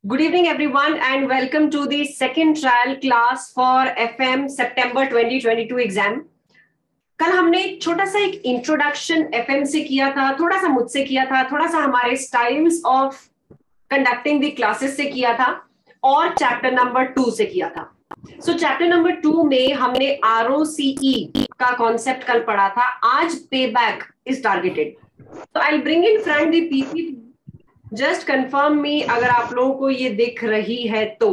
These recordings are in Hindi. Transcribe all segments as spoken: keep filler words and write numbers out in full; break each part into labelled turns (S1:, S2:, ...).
S1: Good evening, everyone, and welcome to the second trial class for F M September twenty twenty-two exam. कल हमने छोटा सा एक इंट्रोडक्शन F M से किया था, थोड़ा सा मुझसे किया था, थोड़ा सा हमारे styles of conducting the classes से किया था और चैप्टर नंबर टू से किया था. सो चैप्टर नंबर टू में हमने R O C E का कॉन्सेप्ट कल पढ़ा था. आज पे back is targeted. So I'll bring in front the P P T. Just confirm me अगर आप लोगों को ये दिख रही है तो.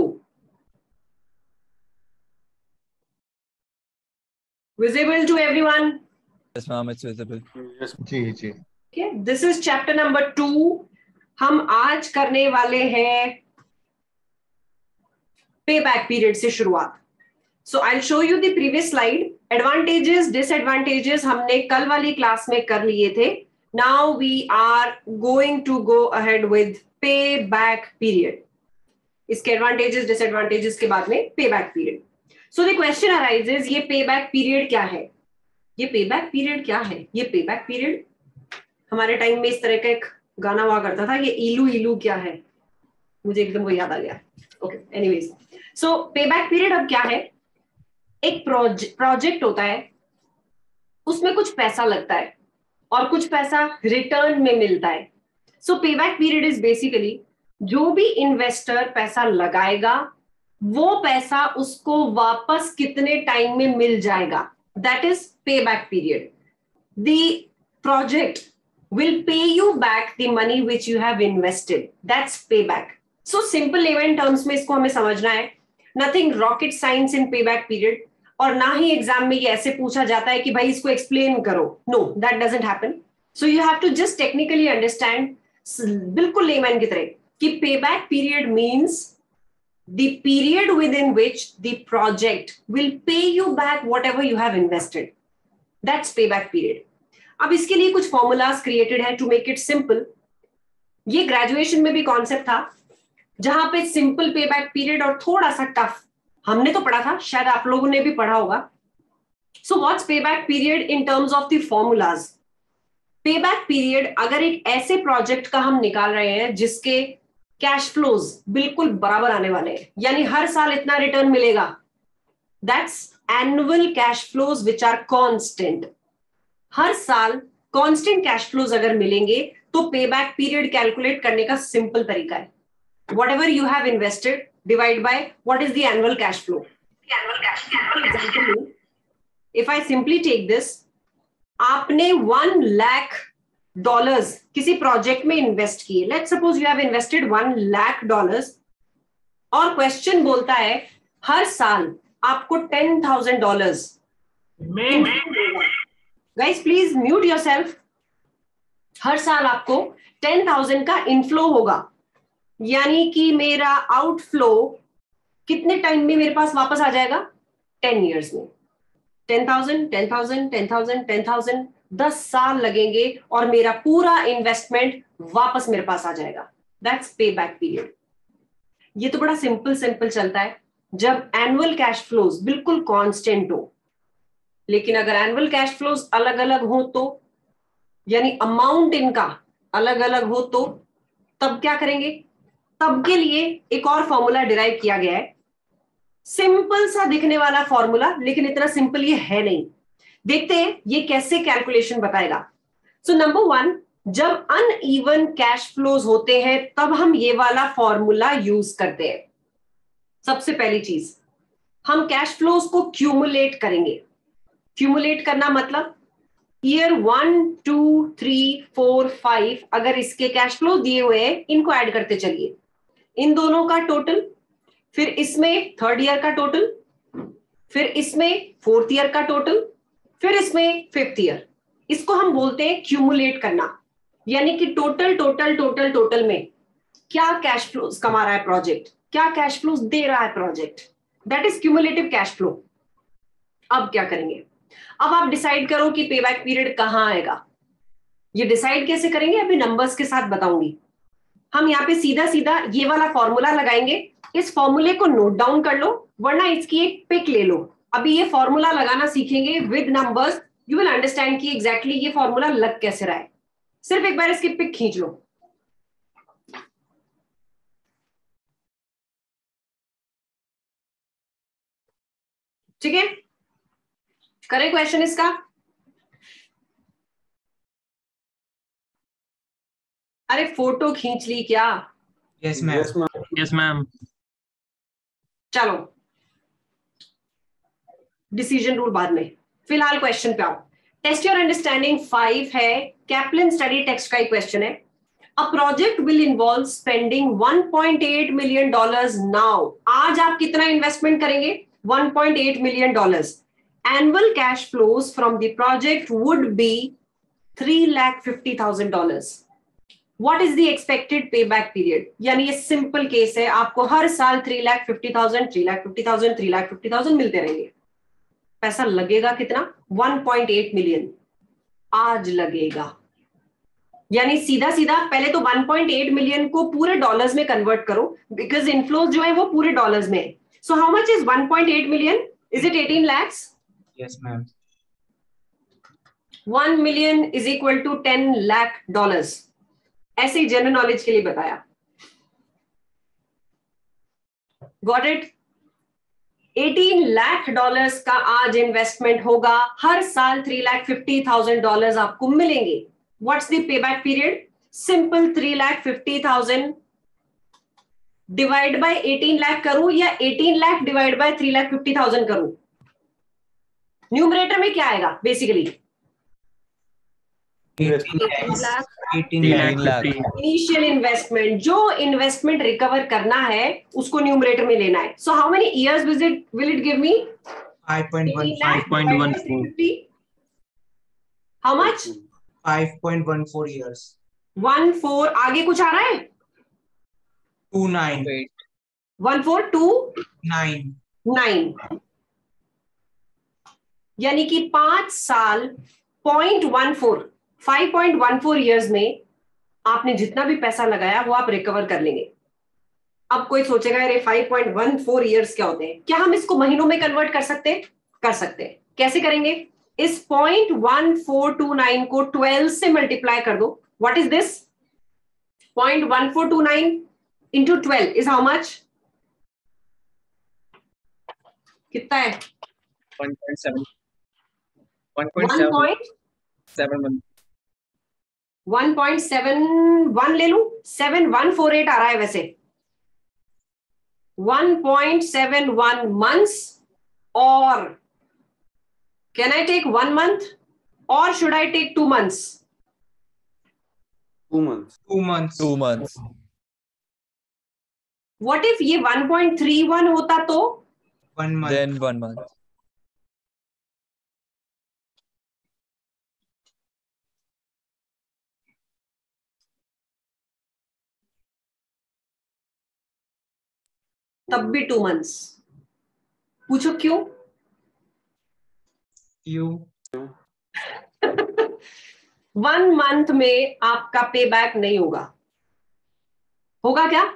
S1: Visible to everyone?
S2: Yes, ma'am, it's visible.
S3: Yes, जी जी.
S1: Okay, this is chapter number two. हम आज करने वाले हैं पे बैक पीरियड से शुरुआत. So I show you the previous slide. Advantages disadvantages हमने कल वाली क्लास में कर लिए थे. Now we are going to go ahead with payback period. इसके advantages, disadvantages के बाद में payback period. So the question arises, ये payback period क्या है? ये payback period क्या है? ये payback period हमारे टाइम में इस तरह का एक गाना हुआ करता था, ये इलू इलू क्या है? मुझे एकदम वो याद आ गया. Okay, anyways. So payback period अब क्या है? एक प्रोजेक्ट होता है, उसमें कुछ पैसा लगता है और कुछ पैसा रिटर्न में मिलता है. So payback period is basically जो भी इन्वेस्टर पैसा लगाएगा वो पैसा उसको वापस कितने टाइम में मिल जाएगा. That is payback period. The project will pay you back the money which you have invested. That's payback. So simple layman terms में इसको हमें समझना है. Nothing rocket science in payback period. और ना ही एग्जाम में ये ऐसे पूछा जाता है कि भाई इसको एक्सप्लेन करो. No, that doesn't happen. So you have to just technically understand, बिल्कुल लेमैन की तरह, कि payback period means the period within which the project will pay you back whatever you have invested. That's payback period. अब इसके लिए कुछ फॉर्मूलाज क्रिएटेड है टू मेक इट सिंपल. ये ग्रेजुएशन में भी कॉन्सेप्ट था जहां पे सिंपल पेबैक पीरियड और थोड़ा सा टफ हमने तो पढ़ा था, शायद आप लोगों ने भी पढ़ा होगा. So what's payback period in terms of the formulas. Payback period अगर एक ऐसे प्रोजेक्ट का हम निकाल रहे हैं जिसके कैश फ्लोज बिल्कुल बराबर आने वाले हैं, यानी हर साल इतना रिटर्न मिलेगा, that's annual cash flows which are constant. हर साल कांस्टेंट कैश फ्लोज अगर मिलेंगे तो पेबैक पीरियड कैलकुलेट करने का सिंपल तरीका है, whatever you have invested divide by what is the annual cash flow. The annual cash flow. Example, if I simply take this, आपने one lakh dollars किसी प्रोजेक्ट में इन्वेस्ट किए. Let's suppose you have invested one lakh dollars और क्वेश्चन बोलता है हर साल आपको ten thousand dollars. Guys, please mute yourself. हर साल आपको ten thousand का इनफ्लो होगा, यानी कि मेरा आउटफ्लो कितने टाइम में मेरे पास वापस आ जाएगा? टेन इयर्स में. Ten thousand ten thousand ten thousand ten thousand दस साल लगेंगे और मेरा पूरा इन्वेस्टमेंट वापस मेरे पास आ जाएगा. दैट्स पे बैक पीरियड. ये तो बड़ा सिंपल सिंपल चलता है जब एनुअल कैश फ्लोज बिल्कुल कांस्टेंट हो. लेकिन अगर एनुअल कैश फ्लोज अलग अलग हो तो, यानी अमाउंट इनका अलग अलग हो तो, तब क्या करेंगे? तब के लिए एक और फॉर्मूला डिराइव किया गया है. सिंपल सा दिखने वाला फॉर्मूला, लेकिन इतना सिंपल ये है नहीं. देखते हैं ये कैसे कैलकुलेशन बताएगा. सो नंबर वन, जब अनइवन कैश फ्लोज होते हैं तब हम ये वाला फॉर्मूला यूज करते हैं. सबसे पहली चीज, हम कैश फ्लोज को क्यूमुलेट करेंगे. क्यूमुलेट करना मतलब year one two three four five अगर इसके कैश फ्लो दिए हुए हैं, इनको ऐड करते चलिए. इन दोनों का टोटल, फिर इसमें थर्ड ईयर का टोटल, फिर इसमें फोर्थ ईयर का टोटल, फिर इसमें फिफ्थ ईयर. इसको हम बोलते हैं क्यूमुलेट करना. यानी कि टोटल टोटल टोटल टोटल में क्या कैश फ्लोज कमा रहा है प्रोजेक्ट, क्या कैश फ्लोज दे रहा है project. That is cumulative cash flow. अब क्या करेंगे? अब आप डिसाइड करो कि पेबैक पीरियड कहां आएगा. ये डिसाइड कैसे करेंगे अभी नंबर्स के साथ बताऊंगी. हम यहाँ पे सीधा सीधा ये वाला फॉर्मूला लगाएंगे. इस फॉर्मूले को नोट डाउन कर लो, वरना इसकी एक पिक ले लो. अभी ये फॉर्मूला लगाना सीखेंगे with numbers. You will understand कि एग्जैक्टली ये फॉर्मूला लग कैसे रहा है. सिर्फ एक बार इसकी पिक खींच लो. ठीक है, करें क्वेश्चन इसका? अरे फोटो खींच ली क्या?
S3: Yes ma'am.
S4: Yes ma'am.
S1: चलो डिसीजन रूल बाद में, फिलहाल क्वेश्चन पे आओ। टेस्ट योर अंडरस्टैंडिंग फाइव है, कैप्लिन स्टडी टेक्स्ट का ही क्वेश्चन है। A project will involve spending one point eight million dollars now. आज आप कितना इन्वेस्टमेंट करेंगे? One point eight million dollars. Annual cash flows from the project would be three lakh fifty thousand dollars. What is the expected पे बैक पीरियड? यानी ये सिंपल केस है, आपको हर साल three lakh fifty thousand three lakh fifty thousand three lakh fifty thousand मिलते रहेंगे। पैसा लगेगा कितना? वन पॉइंट एट मिलियन आज लगेगा। यानी सीधा सीधा पहले तो वन पॉइंट एट मिलियन को पूरे डॉलर्स में कन्वर्ट करो, बिकॉज इनफ्लोज जो है वो पूरे डॉलर्स में है। So how much is one point eight million? Is it eighteen lakhs?
S3: Yes ma'am.
S1: One million is equal to ten lakh dollars. ऐसे ही जनरल नॉलेज के लिए बताया। Got it? Eighteen lakh dollars का आज इन्वेस्टमेंट होगा, हर साल three lakh fifty thousand dollars आपको मिलेंगे। व्हाट्स द पे back period? Simple three lakh fifty thousand divide by eighteen lakh करूं या eighteen lakh divide by three lakh fifty thousand करूं? न्यूमरेटर में क्या आएगा basically?
S2: Eighteen lakh.
S1: Initial investment, जो इन्वेस्टमेंट रिकवर करना है उसको न्यूमरेटर में लेना है। So how many years will it will it give me?
S3: Five point one
S4: five point one four.
S1: How much?
S3: Five point one four years.
S1: One four आगे कुछ आ रहा है?
S3: Two nine.
S1: One four two
S3: nine.
S1: Nine, यानी कि पांच साल point one four five point one four years में आपने जितना भी पैसा लगाया वो आप रिकवर कर लेंगे। अब कोई सोचेगा अरे five point one four years क्या होते हैं? क्या हम इसको महीनों में कन्वर्ट कर सकते हैं? कर सकते हैं। कैसे करेंगे? इस point one four two nine को ट्वेल्व से मल्टीप्लाई कर दो। What is this? Point one four two nine into twelve is how much? कितना है?
S4: One point seven.
S1: One point one point seven one ले लू? सेवन वन फोर एट आ रहा है वैसे। One point seven one months, और can I take one month और should I take two months?
S5: Two months.
S3: Two months.
S2: Two months.
S1: What if ये वन पॉइंट थ्री वन होता तो?
S3: One month.
S2: Then one month.
S1: तब भी टू मंथ्स। पूछो क्यों?
S3: यू
S1: वन मंथ में आपका पे बैक नहीं होगा। होगा क्या?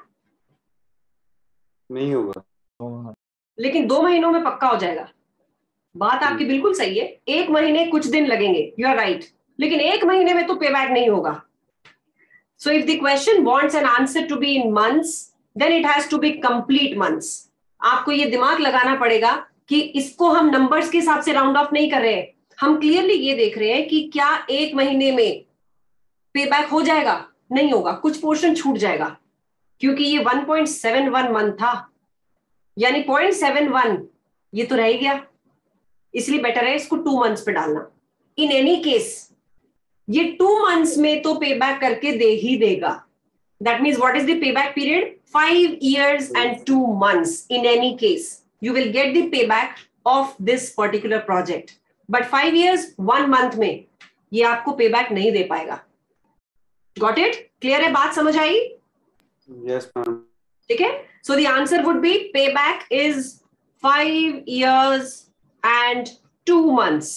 S5: नहीं होगा।
S2: Oh,
S1: लेकिन दो महीनों में पक्का हो जाएगा। बात आपकी बिल्कुल सही है, एक महीने कुछ दिन लगेंगे, यू आर राइट, लेकिन एक महीने में तो पे बैक नहीं होगा। So if the question wants an answer to be in months, then it has to be complete months. आपको ये दिमाग लगाना पड़ेगा कि इसको हम नंबर्स के हिसाब से राउंड ऑफ नहीं कर रहे हैं, हम क्लियरली ये देख रहे हैं कि क्या एक महीने में पे बैक हो जाएगा? नहीं होगा, कुछ पोर्शन छूट जाएगा, क्योंकि ये one point seven one month था, यानी पॉइंट सेवन वन ये तो रह गया, इसलिए बेटर है इसको टू मंथ्स पे डालना। इन एनी केस ये टू मंथ्स में तो पे बैक करके दे ही देगा। That means what is the पे back period? Five years and two months. In any case you will get the पे back of this particular project, but five years one month में ये आपको पे बैक नहीं दे पाएगा। Got it? क्लियर है? बात समझ आई?
S5: Yes ma'am.
S1: ठीक है, so the answer would be pay back is five years and two months.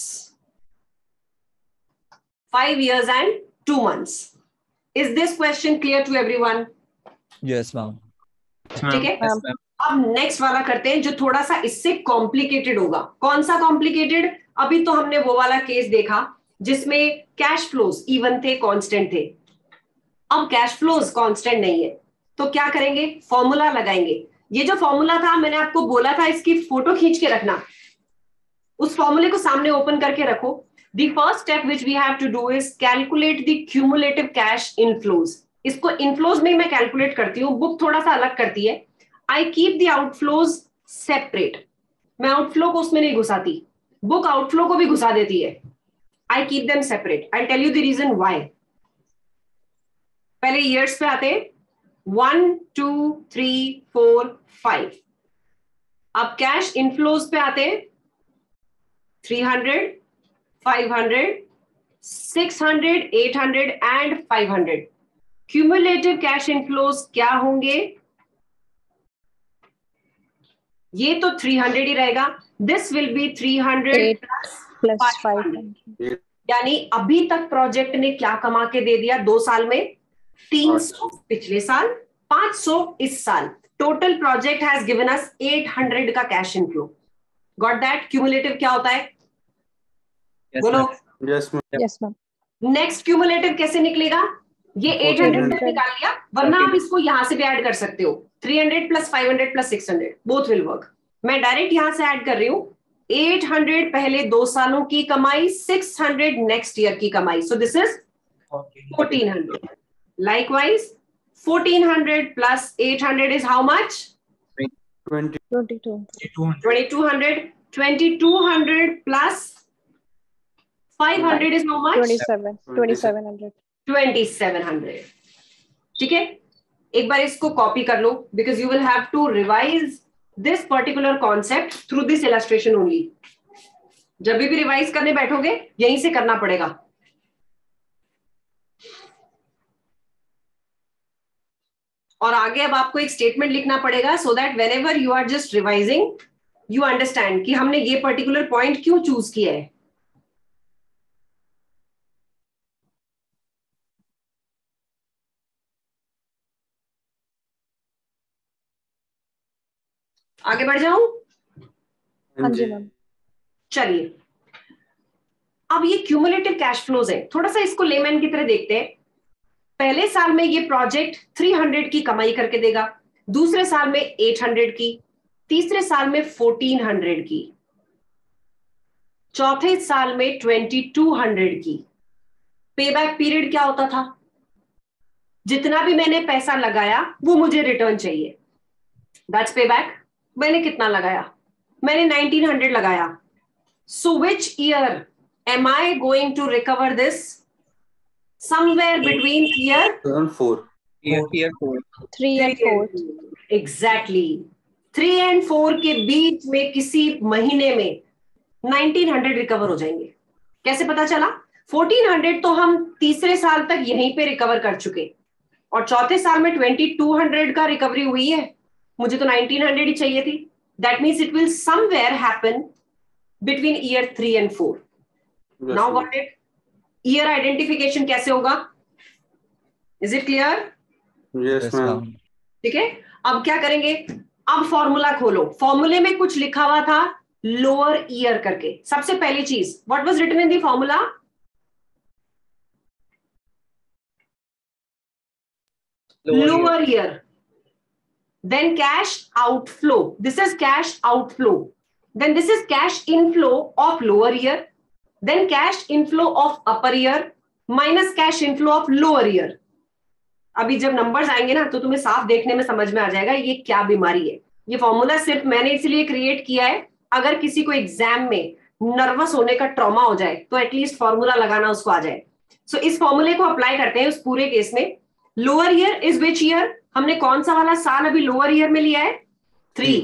S1: Five years and two months. Is this question clear to everyone?
S2: yes, ma'am.
S1: ठीक है, अब नेक्स्ट वाला करते हैं जो थोड़ा सा इससे कॉम्प्लिकेटेड होगा। कौन सा कॉम्प्लिकेटेड? अभी तो हमने वो वाला केस देखा जिसमें कैश फ्लोज इवन थे, कांस्टेंट थे। अब कैश फ्लोज कांस्टेंट नहीं है, तो क्या करेंगे? फॉर्मूला लगाएंगे। ये जो फॉर्मूला था मैंने आपको बोला था इसकी फोटो खींच के रखना, उस फॉर्मूले को सामने ओपन करके रखो. The first step which we have to do is calculate the cumulative cash inflows. इसको inflows में मैं calculate करती हूँ, बुक थोड़ा सा अलग करती है. I keep the outflows separate. मैं outflow को उसमें नहीं घुसाती, बुक outflow को भी घुसा देती है. I keep them separate. I'll tell you the reason why. पहले years पे आते हैं. One, two, three, four, five. अब cash inflows पे आते हैं. Three hundred. five hundred, six hundred, eight hundred and five hundred. Cumulative cash inflows क्या होंगे? ये तो three hundred ही रहेगा. This will be three hundred plus, plus five hundred. यानी अभी तक प्रोजेक्ट ने क्या कमा के दे दिया दो साल में? तीन सौ पिछले साल, पांच सौ इस साल. Total project has given us eight hundred का cash inflow. Got that? Cumulative क्या होता है?
S4: Yes,
S1: बोलो.
S4: ma'am.
S5: Yes, ma'am.
S6: Yes, ma'am.
S1: Next cumulative कैसे निकलेगा? ये eight hundred में निकाल लिया, वरना आप इसको यहां से भी ऐड कर सकते हो. three hundred plus five hundred plus six hundred both will work. मैं डायरेक्ट यहां से ऐड कर रही हूं. eight hundred पहले दो सालों की कमाई, six hundred नेक्स्ट ईयर की कमाई. So this is fourteen hundred. Likewise, fourteen hundred plus eight hundred is how much?
S5: Twenty.
S6: Twenty-two.
S1: twenty-two hundred. twenty-two hundred plus five hundred is how much?
S6: Twenty-seven. Twenty-seven hundred.
S1: twenty-seven hundred. ठीक है, एक बार इसको कॉपी कर लो, because you will have to revise this particular concept through this illustration only. जब भी रिवाइज करने बैठोगे यहीं से करना पड़ेगा. और आगे अब आपको एक स्टेटमेंट लिखना पड़ेगा, so that whenever you are just revising, you understand कि हमने ये पर्टिकुलर पॉइंट क्यों चूज किया है. आगे बढ़ जाऊं?
S6: हाँ जी मैम.
S1: चलिए, अब ये क्यूमुलेटिव कैश फ्लोज है. थोड़ा सा इसको लेमैन की तरह देखते हैं. पहले साल में ये प्रोजेक्ट three hundred की कमाई करके देगा, दूसरे साल में eight hundred की, तीसरे साल में fourteen hundred की, चौथे साल में twenty-two hundred की. पेबैक पीरियड क्या होता था? जितना भी मैंने पैसा लगाया वो मुझे रिटर्न चाहिए. That's payback. मैंने कितना लगाया? मैंने nineteen hundred लगाया. So which year am I going to recover this? Somewhere between year
S5: Seven, four.
S4: Year, year four.
S6: Three and four.
S1: Exactly. Three and four के बीच में किसी महीने में nineteen hundred रिकवर हो जाएंगे. कैसे पता चला? fourteen hundred तो हम तीसरे साल तक यहीं पे रिकवर कर चुके, और चौथे साल में twenty-two hundred का रिकवरी हुई है. मुझे तो nineteen hundred ही चाहिए थी. That means it will somewhere happen between year three and four.
S5: Yes,
S1: Now
S5: ma'am.
S1: got it? Year identification कैसे होगा? Is it clear?
S5: Yes,
S2: Yes,
S5: ma'am.
S2: ma'am.
S1: ठीक है, अब क्या करेंगे? अब फॉर्मूला खोलो. फॉर्मूले में कुछ लिखा हुआ था लोअर ईयर करके. सबसे पहली चीज, what was written in the formula? Lower year. Then cash outflow. This is cash outflow. Then this is cash inflow of lower year. Then cash inflow of upper year minus cash inflow of lower year. अभी जब नंबर्स आएंगे ना तो तुम्हें साफ देखने में समझ में आ जाएगा ये क्या बीमारी है. ये फॉर्मूला सिर्फ मैंने इसलिए क्रिएट किया है, अगर किसी को एग्जाम में नर्वस होने का ट्रॉमा हो जाए तो एटलीस्ट फॉर्मूला लगाना उसको आ जाए. सो so, इस फॉर्मूले को अप्लाई करते हैं उस पूरे केस में. Lower year is which year? हमने कौन सा वाला साल अभी लोअर ईयर में लिया है? Three.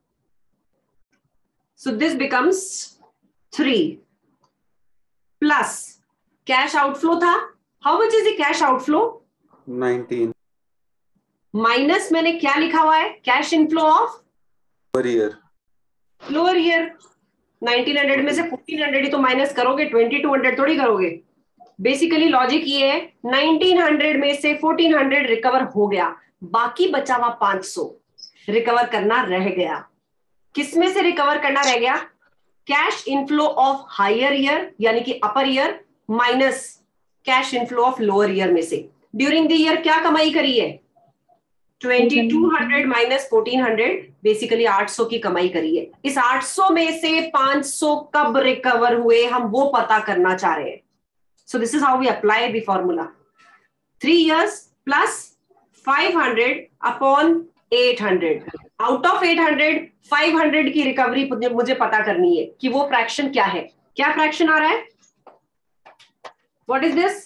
S1: So this becomes three plus cash outflow था. How much is the cash outflow?
S5: Nineteen.
S1: Minus मैंने क्या लिखा हुआ है? Cash inflow of
S5: Per year.
S1: Lower year. nineteen hundred में से fourteen hundred ही तो माइनस करोगे, twenty-two hundred थोड़ी करोगे. बेसिकली लॉजिक ये है, nineteen hundred में से fourteen hundred रिकवर हो गया, बाकी बचा हुआ five hundred रिकवर करना रह गया. किसमें से रिकवर करना रह गया? Cash inflow of higher year यानी कि upper year minus cash inflow of lower year में से. ड्यूरिंग द ईयर क्या कमाई करी है? Twenty two hundred minus fourteen hundred, basically आठ सौ की कमाई करी है। इस आठ सौ में से पांच सौ कब रिकवर हुए हम वो पता करना चाह रहे हैं। So this is how we apply the formula. Three years plus five hundred upon eight hundred, out of eight hundred five hundred की रिकवरी मुझे पता करनी है कि वो फ्रैक्शन क्या है। क्या फ्रैक्शन आ रहा है? What is this?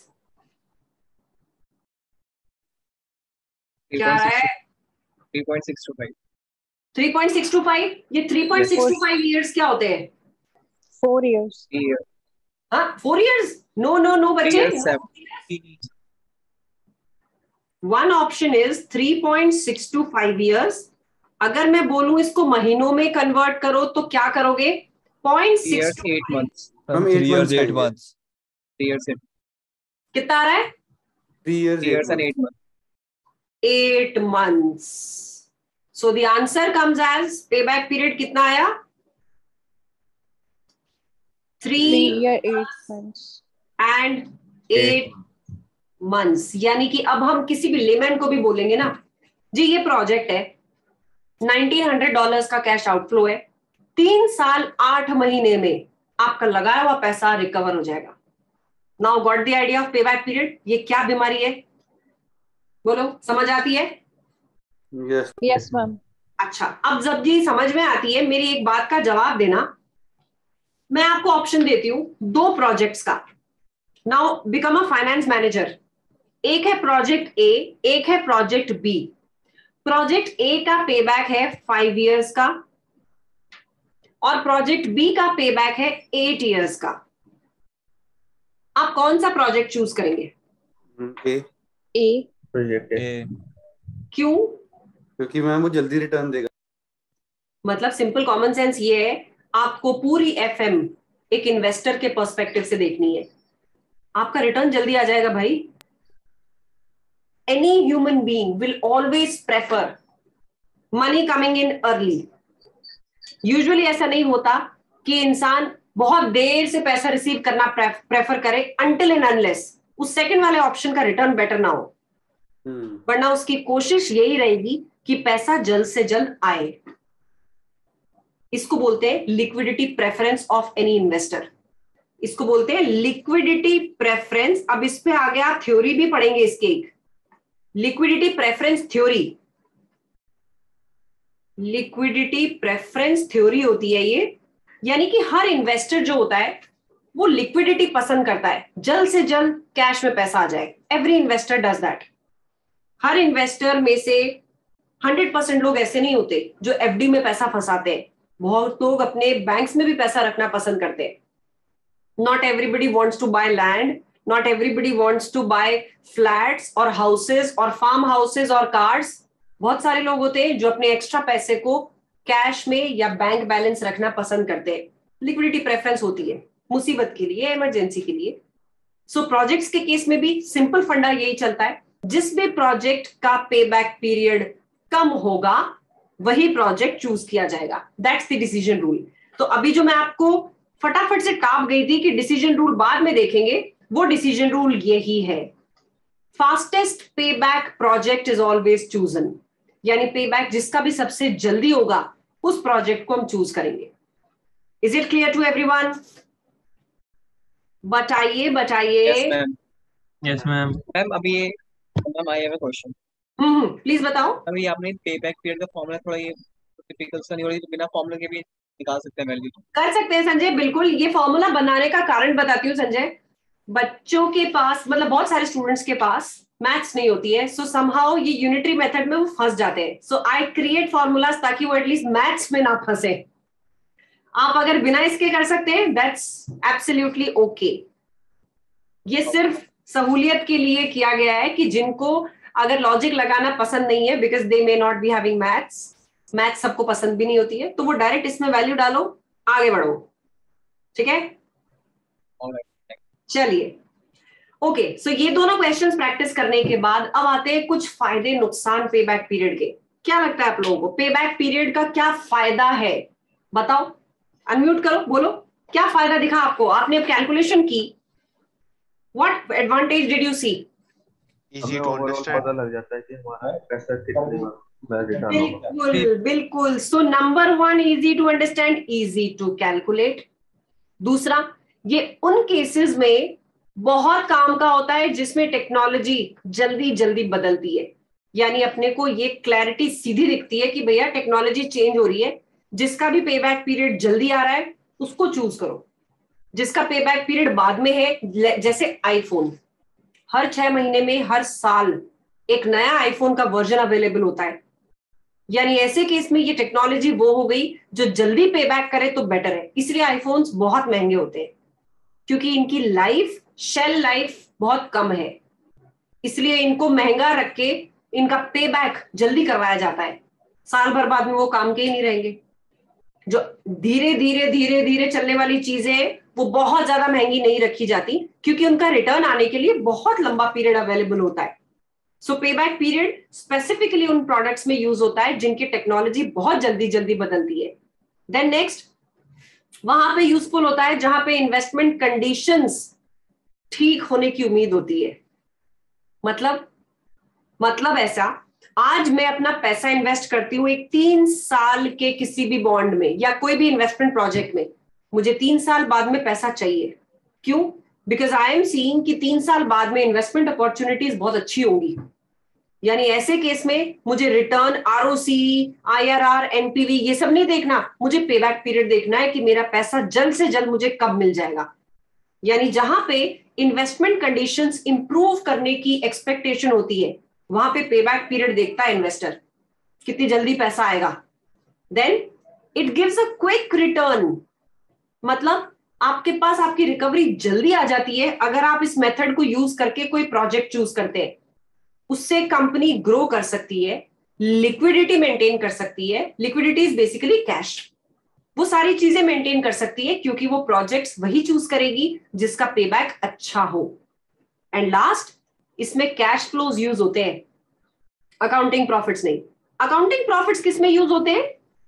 S1: क्या है?
S4: Three point six two five.
S1: Three point six two five. ये three point six two five years क्या होते हैं?
S6: Four years.
S1: हाँ, four years? No no no बच्चे, one option is three point six two five years. अगर मैं बोलूं इसको महीनों में कन्वर्ट करो तो क्या करोगे? Point six
S4: eight months.
S5: हम
S2: Three
S5: eight
S2: years,
S5: months
S2: eight
S5: आएंगे।
S2: months.
S1: कितना आ रहा है?
S5: Three years, eight
S4: Years and
S5: months.
S4: eight months.
S1: Eight months. So the answer comes as payback period कितना आया? Three
S6: Three year, eight months.
S1: And eight months. यानी कि अब हम किसी भी लेमैन को भी बोलेंगे ना, जी ये प्रोजेक्ट है, नाइनटीन हंड्रेड डॉलर्स का कैश आउटफ्लो है, तीन साल आठ महीने में आपका लगाया हुआ पैसा रिकवर हो जाएगा। Now got the idea of payback period. ये क्या बीमारी है? बोलो, समझ आती है?
S5: Yes.
S6: Yes, ma'am.
S1: अच्छा, अब जब जी समझ में आती है, मेरी एक बात का जवाब देना। मैं आपको ऑप्शन देती हूं दो प्रोजेक्ट्स का। Now become a finance manager. एक है प्रोजेक्ट ए, एक है प्रोजेक्ट बी। प्रोजेक्ट ए का पेबैक है फाइव इयर्स का और प्रोजेक्ट बी का पेबैक है एट इयर्स का। आप कौन सा प्रोजेक्ट चूज करेंगे?
S5: A
S6: A.
S5: प्रोजेक्ट है
S2: A.
S1: क्यों?
S5: क्योंकि मैम वो जल्दी रिटर्न देगा।
S1: मतलब सिंपल कॉमन सेंस ये है, आपको पूरी एफएम एक इन्वेस्टर के पर्सपेक्टिव से देखनी है। आपका रिटर्न जल्दी आ जाएगा भाई। Any human being will always prefer money coming in early. Usually ऐसा नहीं होता कि इंसान बहुत देर से पैसा रिसीव करना प्रेफर करे अनटिल एंड अनलेस उस सेकंड वाले ऑप्शन का रिटर्न बेटर ना हो, वरना उसकी कोशिश यही रहेगी कि पैसा जल्द से जल्द आए। इसको बोलते हैं liquidity preference of any investor. इसको बोलते हैं लिक्विडिटी प्रेफरेंस। अब इस पे आगे आप थ्योरी भी पढ़ेंगे इसके, एक liquidity preference theory. Liquidity preference theory होती है ये, यानी कि हर इन्वेस्टर जो होता है वो लिक्विडिटी पसंद करता है, जल्द से जल्द कैश में पैसा आ जाए। Every investor does that. हर इन्वेस्टर में से हंड्रेड परसेंट लोग ऐसे नहीं होते जो एफडी में पैसा फंसाते हैं। बहुत लोग अपने बैंक्स में भी पैसा रखना पसंद करते हैं। Not everybody wants to buy land, not everybody wants to buy flats और हाउसेज और फार्म हाउसेज और कार्स। बहुत सारे लोग होते हैं जो अपने एक्स्ट्रा पैसे को कैश में या बैंक बैलेंस रखना पसंद करते हैं। लिक्विडिटी प्रेफरेंस होती है मुसीबत के लिए, इमरजेंसी के लिए। सो प्रोजेक्ट्स के केस में भी सिंपल फंडा यही चलता है, जिस भी प्रोजेक्ट का पेबैक पीरियड कम होगा वही प्रोजेक्ट चूज किया जाएगा। That's the decision rule. तो अभी जो मैं आपको फटाफट से टाप गई थी कि डिसीजन रूल बाद में देखेंगे, वो डिसीजन रूल यही है, fastest payback project is always chosen. यानी पेबैक जिसका भी सबसे जल्दी होगा उस प्रोजेक्ट को हम चूज करेंगे। Is it clear to everyone? बताइए बताइए।
S4: Yes, ma'am.
S3: Yes, ma'am.
S4: Ma'am अभी ये ma'am I have a question.
S1: Hmm please बताओ।
S4: अभी आपने पे बैक पीरियड का फॉर्मूला थोड़ा ये टिपिकल सा नहीं हो रही, तो बिना फॉर्मूला के भी निकाल सकते हैं वैल्यू?
S1: कर सकते हैं संजय, बिल्कुल। ये फॉर्मूला बनाने का कारण बताती हूँ संजय। बच्चों के पास, मतलब बहुत सारे स्टूडेंट्स के पास मैथ्स नहीं होती है, सो समहाउ ये यूनिटरी मेथड में वो फंस जाते हैं। सो आई क्रिएट फॉर्मूलाज ताकि वो एटलीस्ट मैथ्स में ना फंसे। आप अगर बिना इसके कर सकते हैं, दैट्स एब्सोल्युटली ओके। ये सिर्फ सहूलियत के लिए किया गया है कि जिनको अगर लॉजिक लगाना पसंद नहीं है, because they may not be having maths, maths सबको पसंद भी नहीं होती है, तो वो डायरेक्ट इसमें वैल्यू डालो, आगे बढ़ो। ठीक है, चलिए ओके। सो ये दोनों क्वेश्चंस प्रैक्टिस करने के बाद अब आते हैं कुछ फायदे नुकसान पेबैक पीरियड के। क्या लगता है आप लोगों को पेबैक पीरियड का क्या फायदा है? बताओ, अनम्यूट करो, बोलो क्या फायदा दिखा आपको? आपने अब कैलकुलेशन की, what advantage did you see?
S7: Easy to understand
S5: पता लग जाता है कि हमारा पैसा कितने में रिटर्न होगा।
S1: बिल्कुल बिल्कुल। So number one, easy to understand, easy to calculate. दूसरा, ये उन केसेस में बहुत काम का होता है जिसमें टेक्नोलॉजी जल्दी जल्दी बदलती है, यानी अपने को ये क्लैरिटी सीधी दिखती है कि भैया टेक्नोलॉजी चेंज हो रही है, जिसका भी पे बैक पीरियड जल्दी आ रहा है उसको चूज करो। जिसका पे बैक पीरियड बाद में है, जैसे आईफोन, हर छह महीने में हर साल एक नया आईफोन का वर्जन अवेलेबल होता है, यानी ऐसे केस में ये टेक्नोलॉजी वो हो गई जो जल्दी पे बैक करे तो बेटर है। इसलिए आईफोन्स बहुत महंगे होते हैं क्योंकि इनकी लाइफ, शेल लाइफ बहुत कम है, इसलिए इनको महंगा रख के इनका पे बैक जल्दी करवाया जाता है। साल भर बाद में वो काम के ही नहीं रहेंगे। जो धीरे धीरे धीरे धीरे चलने वाली चीजें वो बहुत ज्यादा महंगी नहीं रखी जाती क्योंकि उनका रिटर्न आने के लिए बहुत लंबा पीरियड अवेलेबल होता है। So pay back period specifically उन प्रोडक्ट्स में यूज होता है जिनकी टेक्नोलॉजी बहुत जल्दी जल्दी बदलती है। देन नेक्स्ट, वहां पे यूजफुल होता है जहां पे इन्वेस्टमेंट कंडीशंस ठीक होने की उम्मीद होती है। मतलब मतलब ऐसा, आज मैं अपना पैसा इन्वेस्ट करती हूँ एक तीन साल के किसी भी बॉन्ड में या कोई भी इन्वेस्टमेंट प्रोजेक्ट में, मुझे तीन साल बाद में पैसा चाहिए। क्यों? बिकॉज आई एम सीइंग कि तीन साल बाद में इन्वेस्टमेंट अपॉर्चुनिटीज बहुत अच्छी होंगी। यानी ऐसे केस में मुझे रिटर्न, आरओसी, आईआरआर, एनपीवी ये सब नहीं देखना, मुझे पे बैक पीरियड देखना है कि मेरा पैसा जल्द से जल्द मुझे कब मिल जाएगा। यानी जहां पे इन्वेस्टमेंट कंडीशंस इंप्रूव करने की एक्सपेक्टेशन होती है वहां पे पे बैक पीरियड देखता है इन्वेस्टर, कितनी जल्दी पैसा आएगा। Then it gives a quick return, मतलब आपके पास आपकी रिकवरी जल्दी आ जाती है अगर आप इस मेथड को यूज करके कोई प्रोजेक्ट चूज करते हैं। उससे कंपनी ग्रो कर सकती है, लिक्विडिटी मेंटेन कर सकती है। Liquidity is basically cash. वो सारी चीजें मेंटेन कर सकती है क्योंकि वो प्रोजेक्ट्स वही चूज करेगी जिसका पे बैक अच्छा हो। एंड लास्ट, इसमें कैश फ्लोज यूज होते हैं, अकाउंटिंग प्रॉफिट्स नहीं। अकाउंटिंग प्रॉफिट्स किस में यूज होते हैं?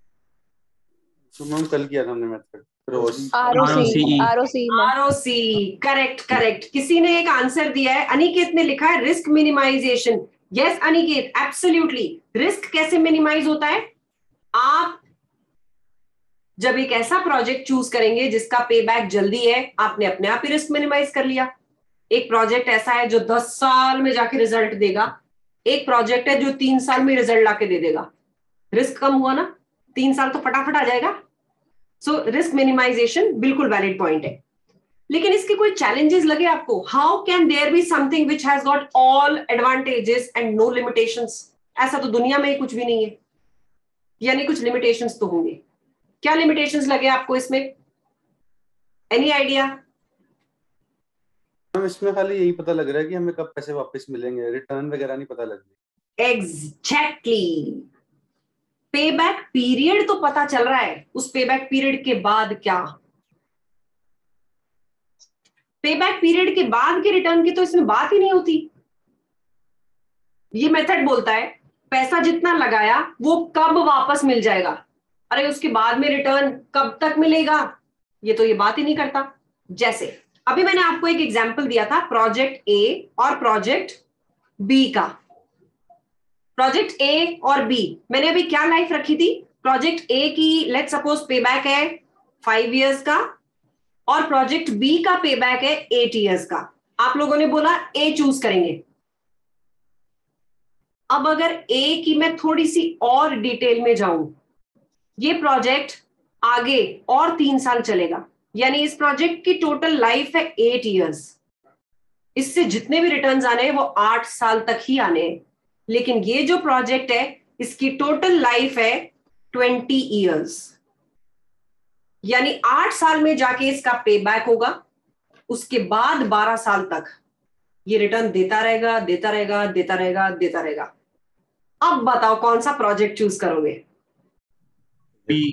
S5: तो मैम कल किया था हमने method
S6: ROC ROC
S1: ROC, correct correct. किसी ने एक आंसर दिया है, अनिकेत ने लिखा है risk minimisation. Yes Aniket, absolutely. Risk कैसे मिनिमाइज होता है? आप जब एक ऐसा प्रोजेक्ट चूज करेंगे जिसका पे बैक जल्दी है, आपने अपने आप ही रिस्क मिनिमाइज कर लिया। एक प्रोजेक्ट ऐसा है जो दस साल में जाके रिजल्ट देगा, एक प्रोजेक्ट है जो तीन साल में रिजल्ट लाके दे देगा। रिस्क कम हुआ ना, तीन साल तो फटाफट आ जाएगा। सो रिस्क मिनिमाइजेशन बिल्कुल वैलिड पॉइंट है। लेकिन इसके कोई चैलेंजेस लगे आपको? How can there be something which has got all advantages and no limitations? ऐसा तो दुनिया में कुछ भी नहीं है, यानी कुछ लिमिटेशंस तो होंगे। क्या लिमिटेशंस लगे आपको इसमें? Any idea?
S5: मैम इसमें खाली यही पता लग रहा है कि हमें कब पैसे वापस मिलेंगे, रिटर्न वगैरह नहीं पता लग रही।
S1: एग्जैक्टली। पे बैक पीरियड तो पता चल रहा है, उस पे बैक पीरियड के बाद क्या, पे बैक पीरियड के बाद के रिटर्न की तो इसमें बात ही नहीं होती। ये मेथड बोलता है पैसा जितना लगाया वो कब वापस मिल जाएगा, अरे उसके बाद में रिटर्न कब तक मिलेगा, ये तो ये बात ही नहीं करता। जैसे अभी मैंने आपको एक एग्जांपल दिया था प्रोजेक्ट ए और प्रोजेक्ट बी का। प्रोजेक्ट ए और बी मैंने अभी क्या लाइफ रखी थी? प्रोजेक्ट ए की लेट सपोज पे बैक है फाइव इयर्स का और प्रोजेक्ट बी का पे बैक है एट इयर्स का। आप लोगों ने बोला ए चूज करेंगे। अब अगर ए की मैं थोड़ी सी और डिटेल में जाऊं, ये प्रोजेक्ट आगे और तीन साल चलेगा, यानी इस प्रोजेक्ट की टोटल लाइफ है एट इयर्स। इससे जितने भी रिटर्न्स आने हैं वो आठ साल तक ही आने हैं। लेकिन ये जो प्रोजेक्ट है इसकी टोटल लाइफ है ट्वेंटी इयर्स, यानी आठ साल में जाके इसका पे बैक होगा, उसके बाद बारह साल तक ये रिटर्न देता रहेगा देता रहेगा देता रहेगा देता रहेगा। अब बताओ कौन सा प्रोजेक्ट चूज करोगे?
S7: बी।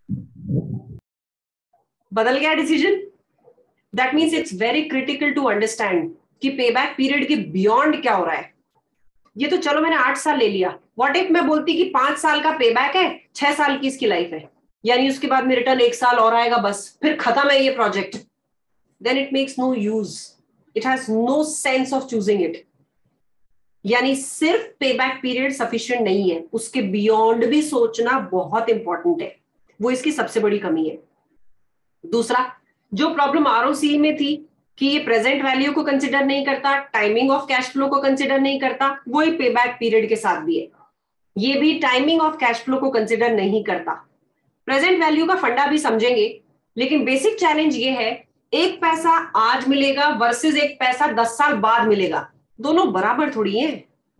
S1: बदल गया decision? That means it's very critical to understand कि पे बैक पीरियड के बियॉन्ड क्या हो रहा है। ये तो चलो मैंने आठ साल ले लिया, व्हाट इफ मैं बोलती कि पांच साल का पे बैक है, छह साल की इसकी लाइफ है, यानी उसके बाद में रिटर्न एक साल और आएगा, बस फिर खत्म है ये project. Then it makes no use, it has no sense of choosing it. यानी सिर्फ पे बैक पीरियड सफिशिएंट नहीं है, उसके बियॉन्ड भी सोचना बहुत इंपॉर्टेंट है, वो इसकी सबसे बड़ी कमी है। दूसरा, जो प्रॉब्लम आरओसी में थी कि ये प्रेजेंट वैल्यू को कंसिडर नहीं करता, टाइमिंग ऑफ कैश फ्लो को कंसिडर नहीं करता, वही पे बैक पीरियड के साथ भी है, ये भी टाइमिंग ऑफ कैश फ्लो को कंसिडर नहीं करता। प्रेजेंट वैल्यू का फंडा भी समझेंगे, लेकिन बेसिक चैलेंज ये है, एक पैसा आज मिलेगा वर्सेस एक पैसा दस साल बाद मिलेगा, दोनों बराबर थोड़ी है।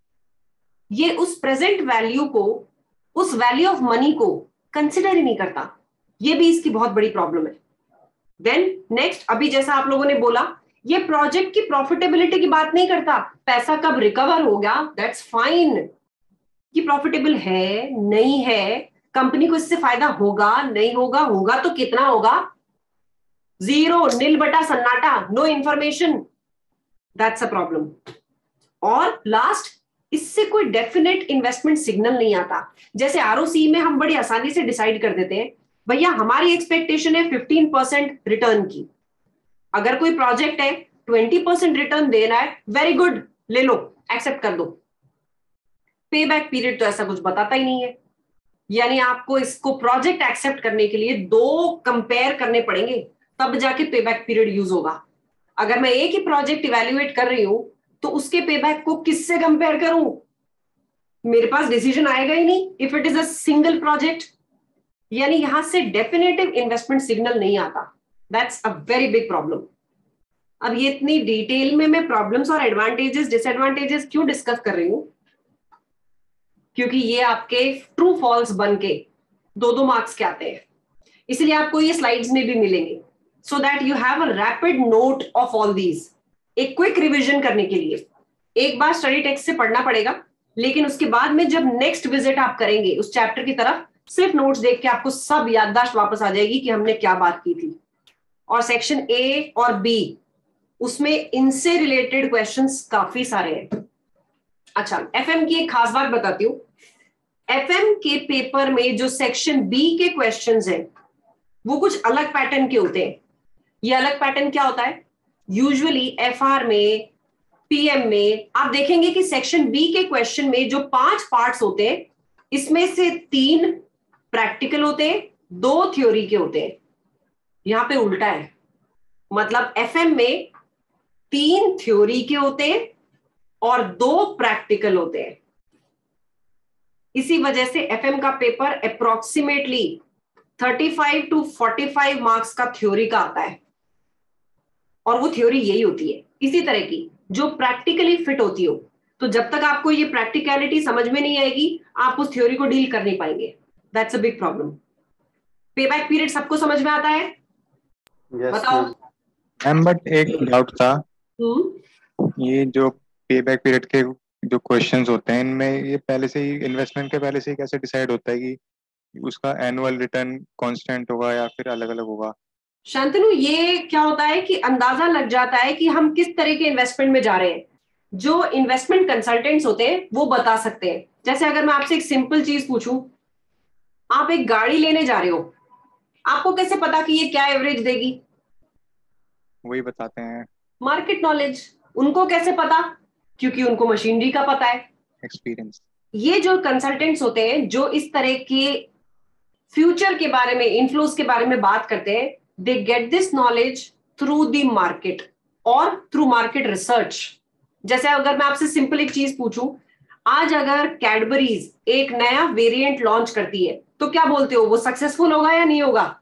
S1: ये उस प्रेजेंट वैल्यू को, उस वैल्यू ऑफ मनी को कंसिडर ही नहीं करता, ये भी इसकी बहुत बड़ी प्रॉब्लम है। देन नेक्स्ट, अभी जैसा आप लोगों ने बोला, ये प्रोजेक्ट की प्रॉफिटेबिलिटी की बात नहीं करता, पैसा कब रिकवर हो गया दैट्स फाइन, कि प्रॉफिटेबल है नहीं है, कंपनी को इससे फायदा होगा नहीं होगा, होगा तो कितना होगा, जीरो, नील बटा सन्नाटा, no information, that's a problem. और लास्ट, इससे कोई डेफिनेट इन्वेस्टमेंट सिग्नल नहीं आता। जैसे आरओसी में हम बड़ी आसानी से डिसाइड कर देते हैं, भैया हमारी एक्सपेक्टेशन है फिफ्टीन परसेंट रिटर्न की, अगर कोई प्रोजेक्ट है ट्वेंटी परसेंट रिटर्न देना है, वेरी गुड, ले लो, एक्सेप्ट कर दो। पे बैक पीरियड तो ऐसा कुछ बताता ही नहीं है, यानी आपको इसको प्रोजेक्ट एक्सेप्ट करने के लिए दो कंपेयर करने पड़ेंगे, तब जाके पे बैक पीरियड यूज होगा। अगर मैं एक ही प्रोजेक्ट इवेल्युएट कर रही हूं तो उसके पे बैक को किससे कंपेयर करूं, मेरे पास डिसीजन आएगा ही नहीं if it is a single project, यानी यहां से डेफिनेटिव इन्वेस्टमेंट सिग्नल नहीं आता, that's a very big problem. अब ये इतनी डिटेल में मैं प्रॉब्लम्स और एडवांटेजेस डिसएडवांटेजेस क्यों डिस्कस कर रही हूं, क्योंकि ये आपके ट्रू फॉल्स बन के दो दो मार्क्स के आते हैं, इसलिए आपको ये स्लाइड्स में भी मिलेंगे, so that you have a rapid note of all these. एक क्विक रिवीजन करने के लिए एक बार स्टडी टेक्स्ट से पढ़ना पड़ेगा, लेकिन उसके बाद में जब नेक्स्ट विजिट आप करेंगे उस चैप्टर की तरफ, सिर्फ नोट्स देख के आपको सब याददाश्त वापस आ जाएगी कि हमने क्या बात की थी। और सेक्शन ए और बी, उसमें इनसे रिलेटेड क्वेश्चंस काफी सारे हैं। अच्छा, एफएम की एक खास बात बताती हूँ, एफएम के पेपर में जो सेक्शन बी के क्वेश्चंस हैं वो कुछ अलग पैटर्न के होते हैं। ये अलग पैटर्न क्या होता है, यूजुअली एफआर में, पीएम में आप देखेंगे कि सेक्शन बी के क्वेश्चन में जो पांच पार्ट्स होते हैं, इसमें से तीन प्रैक्टिकल होते हैं, दो थ्योरी के होते हैं। यहां पे उल्टा है, मतलब एफएम में तीन थ्योरी के होते हैं और दो प्रैक्टिकल होते हैं। इसी वजह से एफएम का पेपर अप्रोक्सीमेटली पैंतीस टू पैंतालीस मार्क्स का थ्योरी का आता है, और वो थ्योरी यही होती है इसी तरह की जो प्रैक्टिकली फिट होती हो। तो जब तक आपको ये प्रैक्टिकलिटी समझ में नहीं आएगी, आप उस थ्योरी को डील कर नहीं पाएंगे, that's a big problem. Pay back period सबको समझ में आता है?
S5: Yes,
S1: बताओ।
S5: ma'am.
S7: मैम बट एक डाउट था,
S1: हम्म
S7: ये जो पे बैक पीरियड के जो क्वेश्चंस होते हैं, इनमें ये पहले से ही इन्वेस्टमेंट के पहले से ही कैसे डिसाइड होता है कि उसका एनुअल रिटर्न कांस्टेंट होगा या फिर अलग अलग होगा?
S1: शांतनु, ये क्या होता है कि अंदाजा लग जाता है कि हम किस तरह के इन्वेस्टमेंट में जा रहे हैं। जो इन्वेस्टमेंट कंसल्टेंट्स होते हैं वो बता सकते हैं। जैसे अगर मैं आपसे एक सिंपल चीज पूछूं, आप एक गाड़ी लेने जा रहे हो, आपको कैसे पता कि ये क्या एवरेज देगी?
S7: वही बताते हैं,
S1: मार्केट नॉलेज। उनको कैसे पता? क्योंकि उनको मशीनरी का पता है।
S7: एक्सपीरियंस।
S1: ये जो कंसल्टेंट्स होते हैं जो इस तरह के फ्यूचर के बारे में, इन्फ्लोज के बारे में बात करते हैं, they get this knowledge through the market और थ्रू मार्केट रिसर्च। जैसे अगर मैं आपसे सिंपल एक चीज पूछूं, आज अगर कैडबरीज एक नया वेरिएंट लॉन्च करती है तो क्या बोलते हो, वो सक्सेसफुल होगा या नहीं होगा?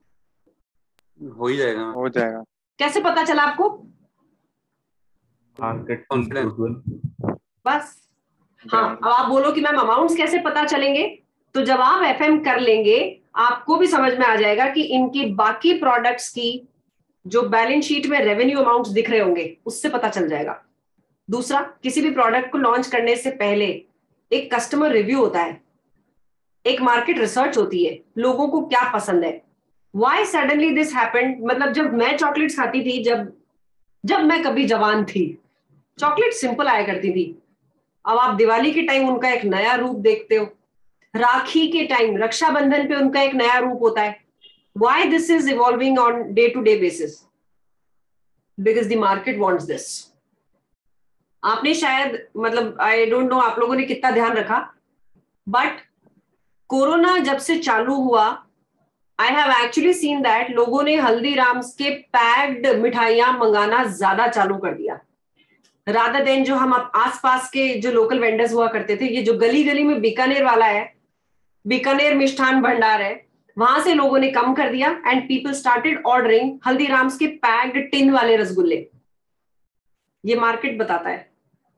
S5: हो ही जाएगा।
S7: हो जाएगा।
S1: कैसे पता चला आपको?
S5: Market confidence.
S1: बस। हाँ, अब आप बोलो कि मैम अमाउंट्स कैसे पता चलेंगे, तो जब आप एफएम कर लेंगे आपको भी समझ में आ जाएगा कि इनकी बाकी प्रोडक्ट्स की जो बैलेंस शीट में रेवेन्यू अमाउंट्स दिख रहे होंगे उससे पता चल जाएगा। दूसरा, किसी भी प्रोडक्ट को लॉन्च करने से पहले एक कस्टमर रिव्यू होता है, एक मार्केट रिसर्च होती है, लोगों को क्या पसंद है। व्हाई सडनली दिस हैपेंड, मतलब जब मैं चॉकलेट्स खाती थी, जब जब मैं कभी जवान थी, चॉकलेट सिंपल आया करती थी। अब आप दिवाली के टाइम उनका एक नया रूप देखते हो, राखी के टाइम, रक्षाबंधन पे उनका एक नया रूप होता है। Why this is evolving on day to day basis? Because the market wants this. आपने शायद मतलब आई डोंट नो आप लोगों ने कितना ध्यान रखा, बट कोरोना जब से चालू हुआ I have actually seen that लोगों ने हल्दीराम्स के पैक्ड मिठाइयां मंगाना ज्यादा चालू कर दिया, रादर देन जो हम आसपास के जो लोकल वेंडर्स हुआ करते थे। ये जो गली गली में बीकानेर वाला है, बीकानेर मिष्ठान भंडार है, वहां से लोगों ने कम कर दिया and people started ordering Haldiram's के पैक्ड टिन वाले रसगुल्ले। ये मार्केट बताता है।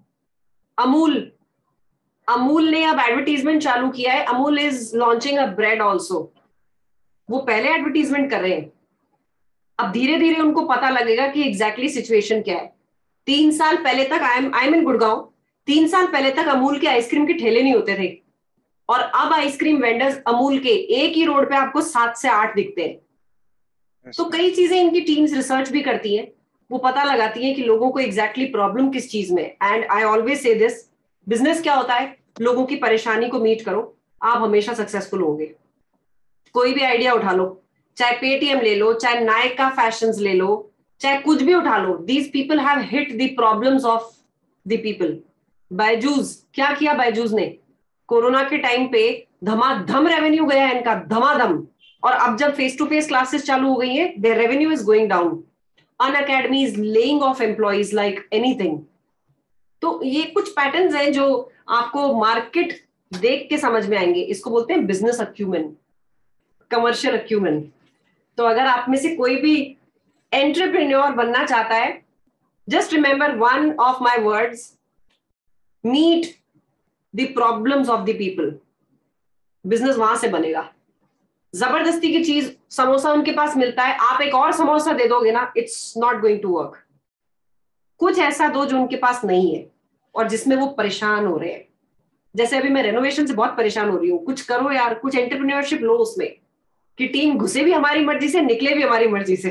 S1: अमूल अमूल ने अब एडवर्टीजमेंट चालू किया है। Amul is launching a bread also. वो पहले एडवर्टीजमेंट कर रहे हैं, अब धीरे धीरे उनको पता लगेगा कि एग्जैक्टली सिचुएशन क्या है। तीन साल पहले तक I am I am in Gurgaon, तीन साल पहले तक अमूल के आइसक्रीम के ठेले नहीं होते थे, और अब आइसक्रीम वेंडर्स अमूल के एक ही रोड पे आपको सात से आठ दिखते हैं। तो कई चीजें इनकी टीम्स रिसर्च भी करती हैं, वो पता लगाती हैं कि लोगों को एग्जैक्टली प्रॉब्लम किस चीज में। And I always say this, business क्या होता है, लोगों की परेशानी को मीट करो, आप हमेशा सक्सेसफुल होंगे। कोई भी आइडिया उठा लो, चाहे पेटीएम ले लो, चाहे नायका फैशंस ले लो, चाहे कुछ भी उठा लो, these people have hit the problems of the people. Byju's, क्या किया बायजूस ने? कोरोना के टाइम पे धमाधम रेवेन्यू गया इनका, धमाधम। और अब जब फेस टू फेस क्लासेस चालू हो गई है, their revenue is going down. Unacademy is laying off employees like anything. तो ये कुछ पैटर्न्स हैं जो आपको मार्केट देख के समझ में आएंगे। इसको बोलते हैं बिजनेस अक्यूमेन, कमर्शियल अक्यूमेन। तो अगर आप में से कोई भी एंटरप्रेन्योर बनना चाहता है, just remember one of my words, meet the problems of the people. Business वहां से बनेगा। जबरदस्ती की चीज, समोसा उनके पास मिलता है, आप एक और समोसा दे दोगे ना, it's not going to work. कुछ ऐसा दो जो उनके पास नहीं है और जिसमें वो परेशान हो रहे हैं। जैसे अभी मैं रेनोवेशन से बहुत परेशान हो रही हूँ, कुछ करो यार, कुछ एंटरप्रेन्योरशिप लो उसमें, कि टीम घुसे भी हमारी मर्जी से, निकले भी हमारी मर्जी से।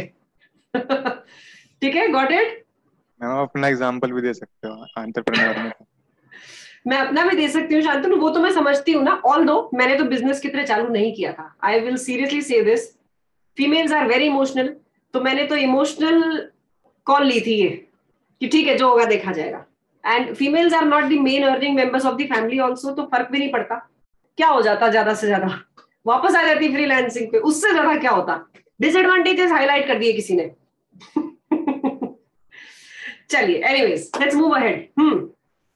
S1: ठीक है, गॉट इट?
S7: मैम अपना एग्जांपल भी दे सकते हो एंटरप्रेन्योर में।
S1: मैं अपना भी दे सकती हूँ शांतनु, वो तो मैं समझती हूँ ना। ऑल दो मैंने तो बिजनेस की तरह चालू नहीं किया था। I will seriously say this, females are very emotional. तो मैंने तो इमोशनल कॉल ली थी ये, कि ठीक है जो होगा देखा जाएगा। And females are not the main earning members of the family also, तो फर्क भी नहीं पड़ता। क्या हो जाता ज्यादा से ज्यादा, वापस आ जाती फ्रीलांसिंग पे, उससे ज्यादा क्या होता। डिसएडवांटेजेस हाईलाइट कर दिए किसी ने। चलिए, anyways let's move ahead. Hmm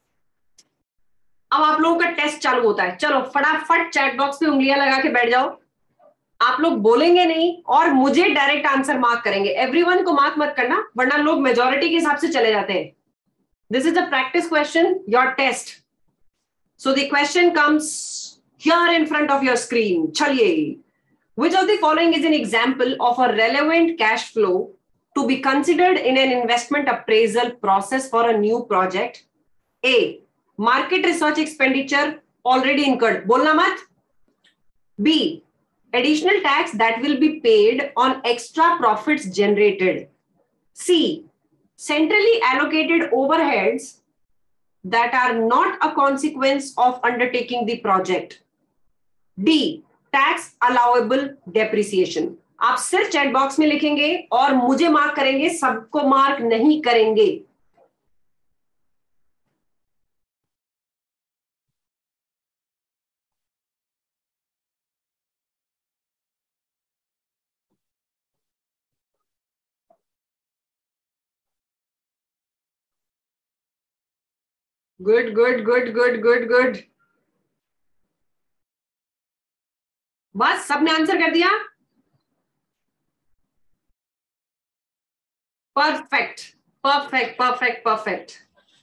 S1: अब आप लोगों का टेस्ट चालू होता है। चलो फटाफट चैट बॉक्स पे उंगलियां लगा के बैठ जाओ। आप लोग बोलेंगे नहीं और मुझे डायरेक्ट आंसर मार्क करेंगे। एवरीवन को मार्क मत करना, वरना लोग मेजॉरिटी के हिसाब से चले जाते हैं। This is a practice question, your test. So the question comes here in front of your screen. चलिए, which of the following is an example of a relevant cash flow to be considered in an investment appraisal process for a new project? A, market research expenditure already incurred, bolna mat. B, additional tax that will be paid on extra profits generated. C, centrally allocated overheads that are not a consequence of undertaking the project. D, tax allowable depreciation. आप सिर्फ चैट बॉक्स में लिखेंगे और मुझे मार्क करेंगे, सबको मार्क नहीं करेंगे। Good good good good good good. बस सबने आंसर कर दिया? Perfect perfect perfect perfect.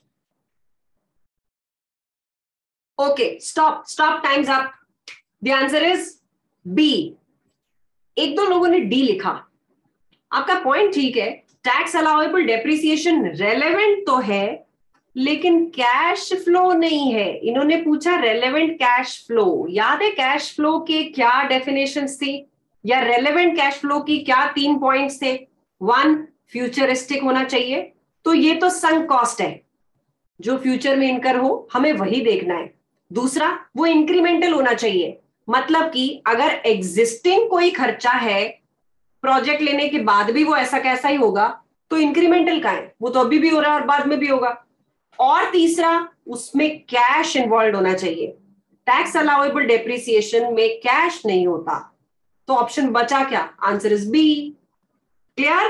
S1: Okay, stop stop, time's up. The answer is B. एक दो लोगों ने डी लिखा, आपका पॉइंट ठीक है। टैक्स अलाउएबल डेप्रिसिएशन रेलेवेंट तो है, लेकिन कैश फ्लो नहीं है। इन्होंने पूछा रेलेवेंट कैश फ्लो। याद है कैश फ्लो के क्या डेफिनेशंस थी, या रेलेवेंट कैश फ्लो की क्या तीन पॉइंट्स थे? वन, फ्यूचरिस्टिक होना चाहिए, तो ये तो संक कॉस्ट है, जो फ्यूचर में इनकर हो हमें वही देखना है। दूसरा, वो इंक्रीमेंटल होना चाहिए, मतलब कि अगर एग्जिस्टिंग कोई खर्चा है प्रोजेक्ट लेने के बाद भी वो ऐसा कैसा ही होगा, तो इंक्रीमेंटल का है, वो तो अभी भी हो रहा है और बाद में भी होगा। और तीसरा उसमें कैश इन्वॉल्व होना चाहिए। टैक्स अलाउएबल डेप्रिसिएशन में कैश नहीं होता, तो ऑप्शन बचा क्या? Answer is B. Clear?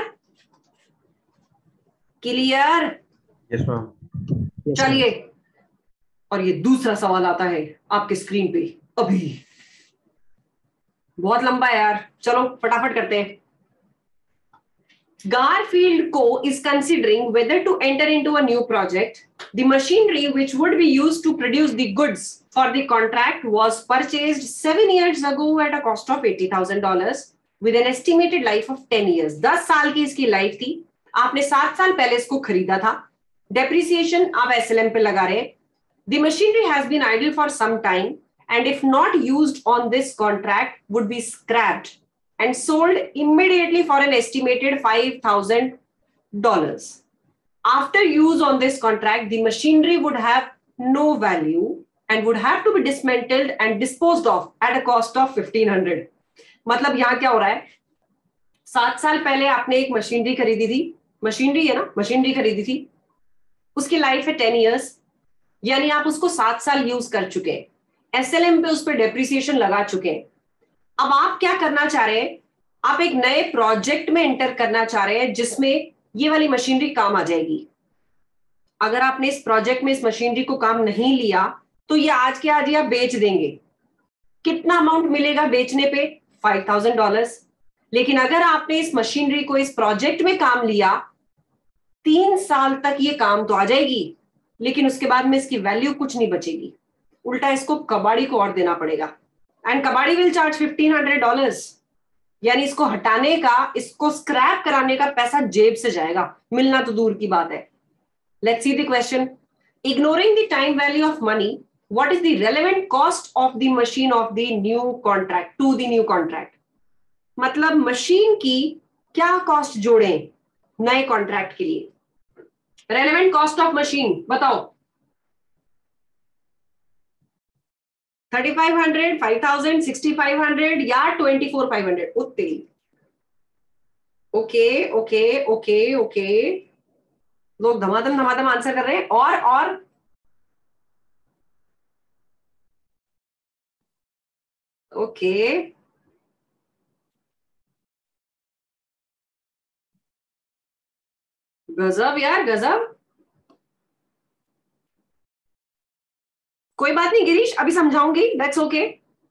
S1: Clear?
S5: Yes ma'am.
S1: चलिए, और ये दूसरा सवाल आता है आपके स्क्रीन पे अभी। बहुत लंबा है यार, चलो फटाफट करते हैं। Garfield Co. is considering whether to enter into a new project. The machinery which would be used to produce the goods for the contract was purchased seven years ago at a cost of eighty thousand dollars with an estimated life of ten years. दस साल की इसकी लाइफ थी, आपने सात साल पहले इसको खरीदा था। डेप्रिसिएशन आप एस एल एम पे लगा रहे हैं। The machinery has been idle for some time and if not used on this contract would be scrapped and sold immediately for an estimated five thousand dollars. After use on this contract, the machinery would have no value and would have to be dismantled and disposed of at a cost of fifteen hundred. मतलब यहाँ क्या हो रहा है? सात साल पहले आपने एक मशीनरी खरीदी थी, मशीनरी है ना, मशीनरी खरीदी थी, उसकी लाइफ है टेन इयर्स, यानी आप उसको सात साल यूज कर चुके हैं, एसएलएम पे उस पर डेप्रिसिएशन लगा चुके हैं। अब आप क्या करना चाह रहे हैं? आप एक नए प्रोजेक्ट में एंटर करना चाह रहे हैं जिसमें ये वाली मशीनरी काम आ जाएगी। अगर आपने इस प्रोजेक्ट में इस मशीनरी को काम नहीं लिया तो ये आज के आज ही आप बेच देंगे। कितना अमाउंट मिलेगा बेचने पे? Five thousand dollars. लेकिन अगर आपने इस मशीनरी को इस प्रोजेक्ट में काम लिया, तीन साल तक ये काम तो आ जाएगी, लेकिन उसके बाद में इसकी वैल्यू कुछ नहीं बचेगी। उल्टा इसको कबाड़ी को और देना पड़ेगा एंड कबाड़ी will charge fifteen hundred dollars. यानी इसको हटाने का, इसको स्क्रैप कराने का पैसा जेब से जाएगा, मिलना तो दूर की बात है। Let's see the question. Ignoring the time value of money, what is the relevant cost of the machine of the new contract to the new contract? मतलब मशीन की क्या कॉस्ट जोड़ें नए कॉन्ट्रैक्ट के लिए? रेलेवेंट कॉस्ट ऑफ मशीन बताओ। Thirty five hundred, five thousand, sixty five hundred या ट्वेंटी फोर फाइव हंड्रेड? उतनी। ओके ओके ओके ओके, लोग धमाधम धमाधम आंसर कर रहे हैं। और और ओके, गजब यार गजब। कोई बात नहीं गिरीश, अभी समझाऊंगी, that's okay.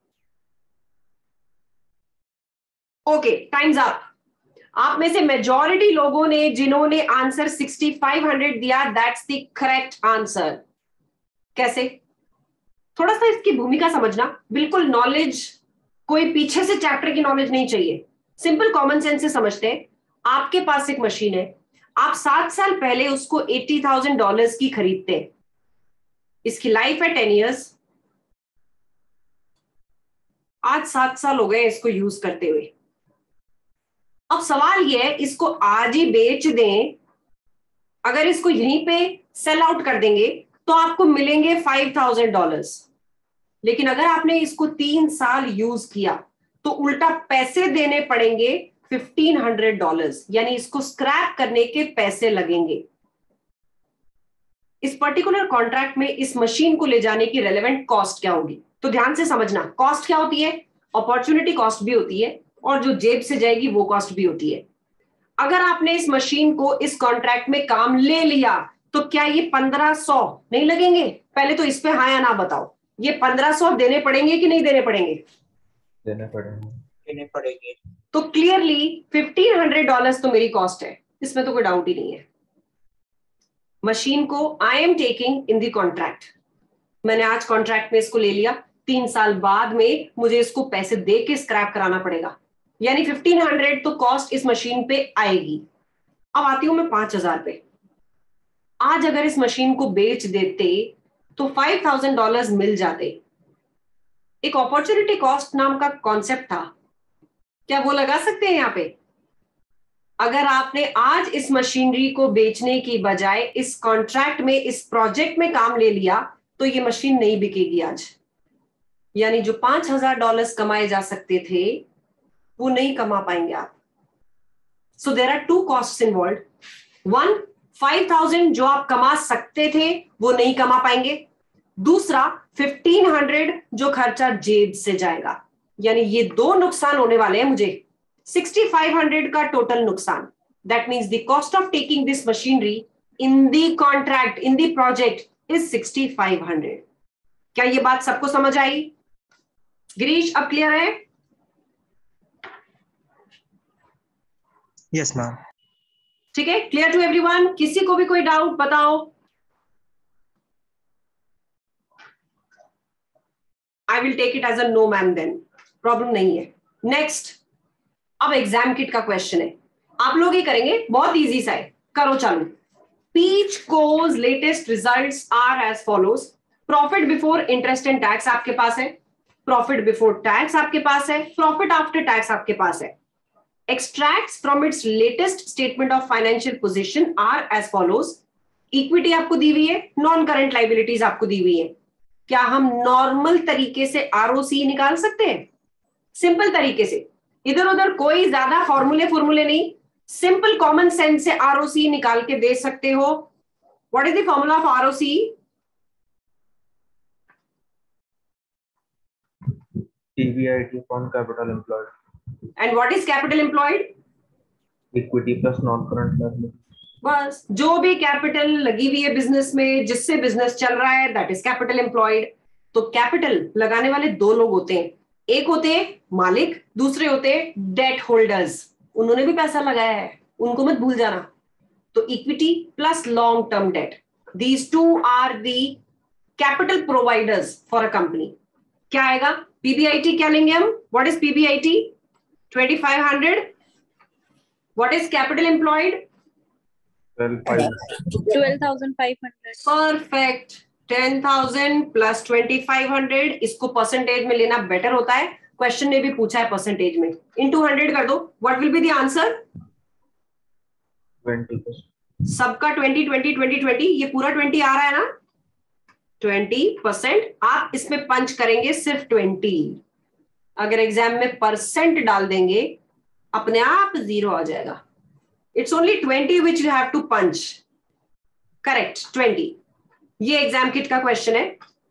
S1: Okay, time's up. आप में से मेजॉरिटी लोगों ने जिन्होंने आंसर सिक्सटी फाइव हंड्रेड दिया, दैट्स द करेक्ट आंसर। कैसे? थोड़ा सा इसकी भूमिका समझना। बिल्कुल नॉलेज, कोई पीछे से चैप्टर की नॉलेज नहीं चाहिए, सिंपल कॉमन सेंस से समझते हैं। आपके पास एक मशीन है, आप सात साल पहले उसको एटी थाउजेंड डॉलर्स की खरीदते हैं, इसकी लाइफ है टेन इयर्स। आज सात साल हो गए इसको यूज करते हुए। अब सवाल यह है, इसको आज ही बेच दें, अगर इसको यहीं पे सेल आउट कर देंगे तो आपको मिलेंगे फाइव थाउजेंड डॉलर्स। लेकिन अगर आपने इसको तीन साल यूज किया तो उल्टा पैसे देने पड़ेंगे फिफ्टीन हंड्रेड डॉलर्स, यानी इसको स्क्रैप करने के पैसे लगेंगे। इस पर्टिकुलर कॉन्ट्रैक्ट में इस मशीन को ले जाने की रेलेवेंट कॉस्ट क्या होगी? तो ध्यान से समझना, कॉस्ट क्या होती है? अपॉर्चुनिटी कॉस्ट भी होती है और जो जेब से जाएगी वो कॉस्ट भी होती है। अगर आपने इस मशीन को इस कॉन्ट्रैक्ट में काम ले लिया तो क्या ये पंद्रह सौ नहीं लगेंगे? पहले तो इस पे हाँ या ना बताओ, ये पंद्रह सौ देने पड़ेंगे कि नहीं देने पड़ेंगे?
S5: देने पड़ेंगे।
S3: देने पड़ेंगे।
S1: तो क्लियरली फिफ्टीन हंड्रेड डॉलर्स तो मेरी कॉस्ट है, इसमें तो कोई डाउट ही नहीं है। मशीन को I am taking in the contract, मैंने आज कॉन्ट्रैक्ट में इसको ले लिया, तीन साल बाद में मुझे इसको पैसे दे के स्क्रैप कराना पड़ेगा, यानी फिफ्टीन हंड्रेड तो कॉस्ट इस मशीन पे आएगी। अब आती हूं मैं पांच हजार पे। आज अगर इस मशीन को बेच देते तो फाइव थाउजेंड डॉलर्स मिल जाते। एक अपॉर्चुनिटी कॉस्ट नाम का कॉन्सेप्ट था, क्या वो लगा सकते हैं यहाँ पे? अगर आपने आज इस मशीनरी को बेचने की बजाय इस कॉन्ट्रैक्ट में, इस प्रोजेक्ट में काम ले लिया तो ये मशीन नहीं बिकेगी आज, यानी जो पांच हजार डॉलर्स कमाए जा सकते थे वो नहीं कमा पाएंगे आप। So there are two costs involve, one five thousand जो आप कमा सकते थे वो नहीं कमा पाएंगे। दूसरा फिफ्टीन हंड्रेड जो खर्चा जेब से जाएगा, यानी ये दो नुकसान होने वाले हैं मुझे। सिक्सटी फाइव हंड्रेड का टोटल नुकसान, that means the cost of taking this machinery in the contract in the project is sixty five hundred. क्या ये बात सबको समझ आई? गिरीश अब क्लियर है?
S3: Yes ma'am.
S1: ठीक है, क्लियर टू एवरीवन? किसी को भी कोई डाउट बताओ? I will take it as a no ma'am, then problem नहीं है। नेक्स्ट, अब एग्जाम किट का क्वेश्चन है, आप लोग ही करेंगे, बहुत इजी सा है, करो चालू। Peach Co's latest results are as follows. Profit before interest and tax आपके पास है, प्रॉफिट बिफोर टैक्स आपके पास है, प्रॉफिट आफ्टर टैक्स आपके पास है। Extracts from its latest statement of financial position are as follows. Equity आपको दी हुई है, नॉन करंट लाइबिलिटीज आपको दी हुई है। क्या हम नॉर्मल तरीके से आरओसी निकाल सकते हैं? सिंपल तरीके से, इधर उधर कोई ज्यादा फॉर्मूले फॉर्मूले नहीं, सिंपल कॉमन सेंस से आरओसी निकाल के दे सकते हो। What is the formula of ROC?
S8: P B I T upon capital employed.
S1: And what is capital employed?
S8: Equity plus non-current liability.
S1: बस, जो भी कैपिटल लगी हुई है बिजनेस में, जिससे बिजनेस चल रहा है, दैट इज कैपिटल एम्प्लॉयड। तो कैपिटल लगाने वाले दो लोग होते हैं, एक होते हैं मालिक, दूसरे होते हैं डेट होल्डर्स। उन्होंने भी पैसा लगाया है, उनको मत भूल जाना। तो equity plus long term debt, these two are the capital providers for a company. क्या आएगा? पीबीआईटी क्या लेंगे हम? What is PBIT? Twenty five hundred. What is capital employed?
S6: Twelve thousand five hundred.
S1: Perfect. Ten thousand plus twenty five hundred, इसको परसेंटेज में लेना बेटर होता है, क्वेश्चन ने भी पूछा है परसेंटेज में। इनटू हंड्रेड कर दो, what will be the answer?
S8: Twenty.
S1: सबका ट्वेंटी ट्वेंटी ट्वेंटी ट्वेंटी, ये पूरा ट्वेंटी आ रहा है ना? Twenty percent. आप इसमें पंच करेंगे सिर्फ ट्वेंटी। अगर एग्जाम में परसेंट डाल देंगे अपने आप जीरो आ जाएगा। It's only twenty which you have to punch. Correct, twenty. ये एग्जाम किट का क्वेश्चन है।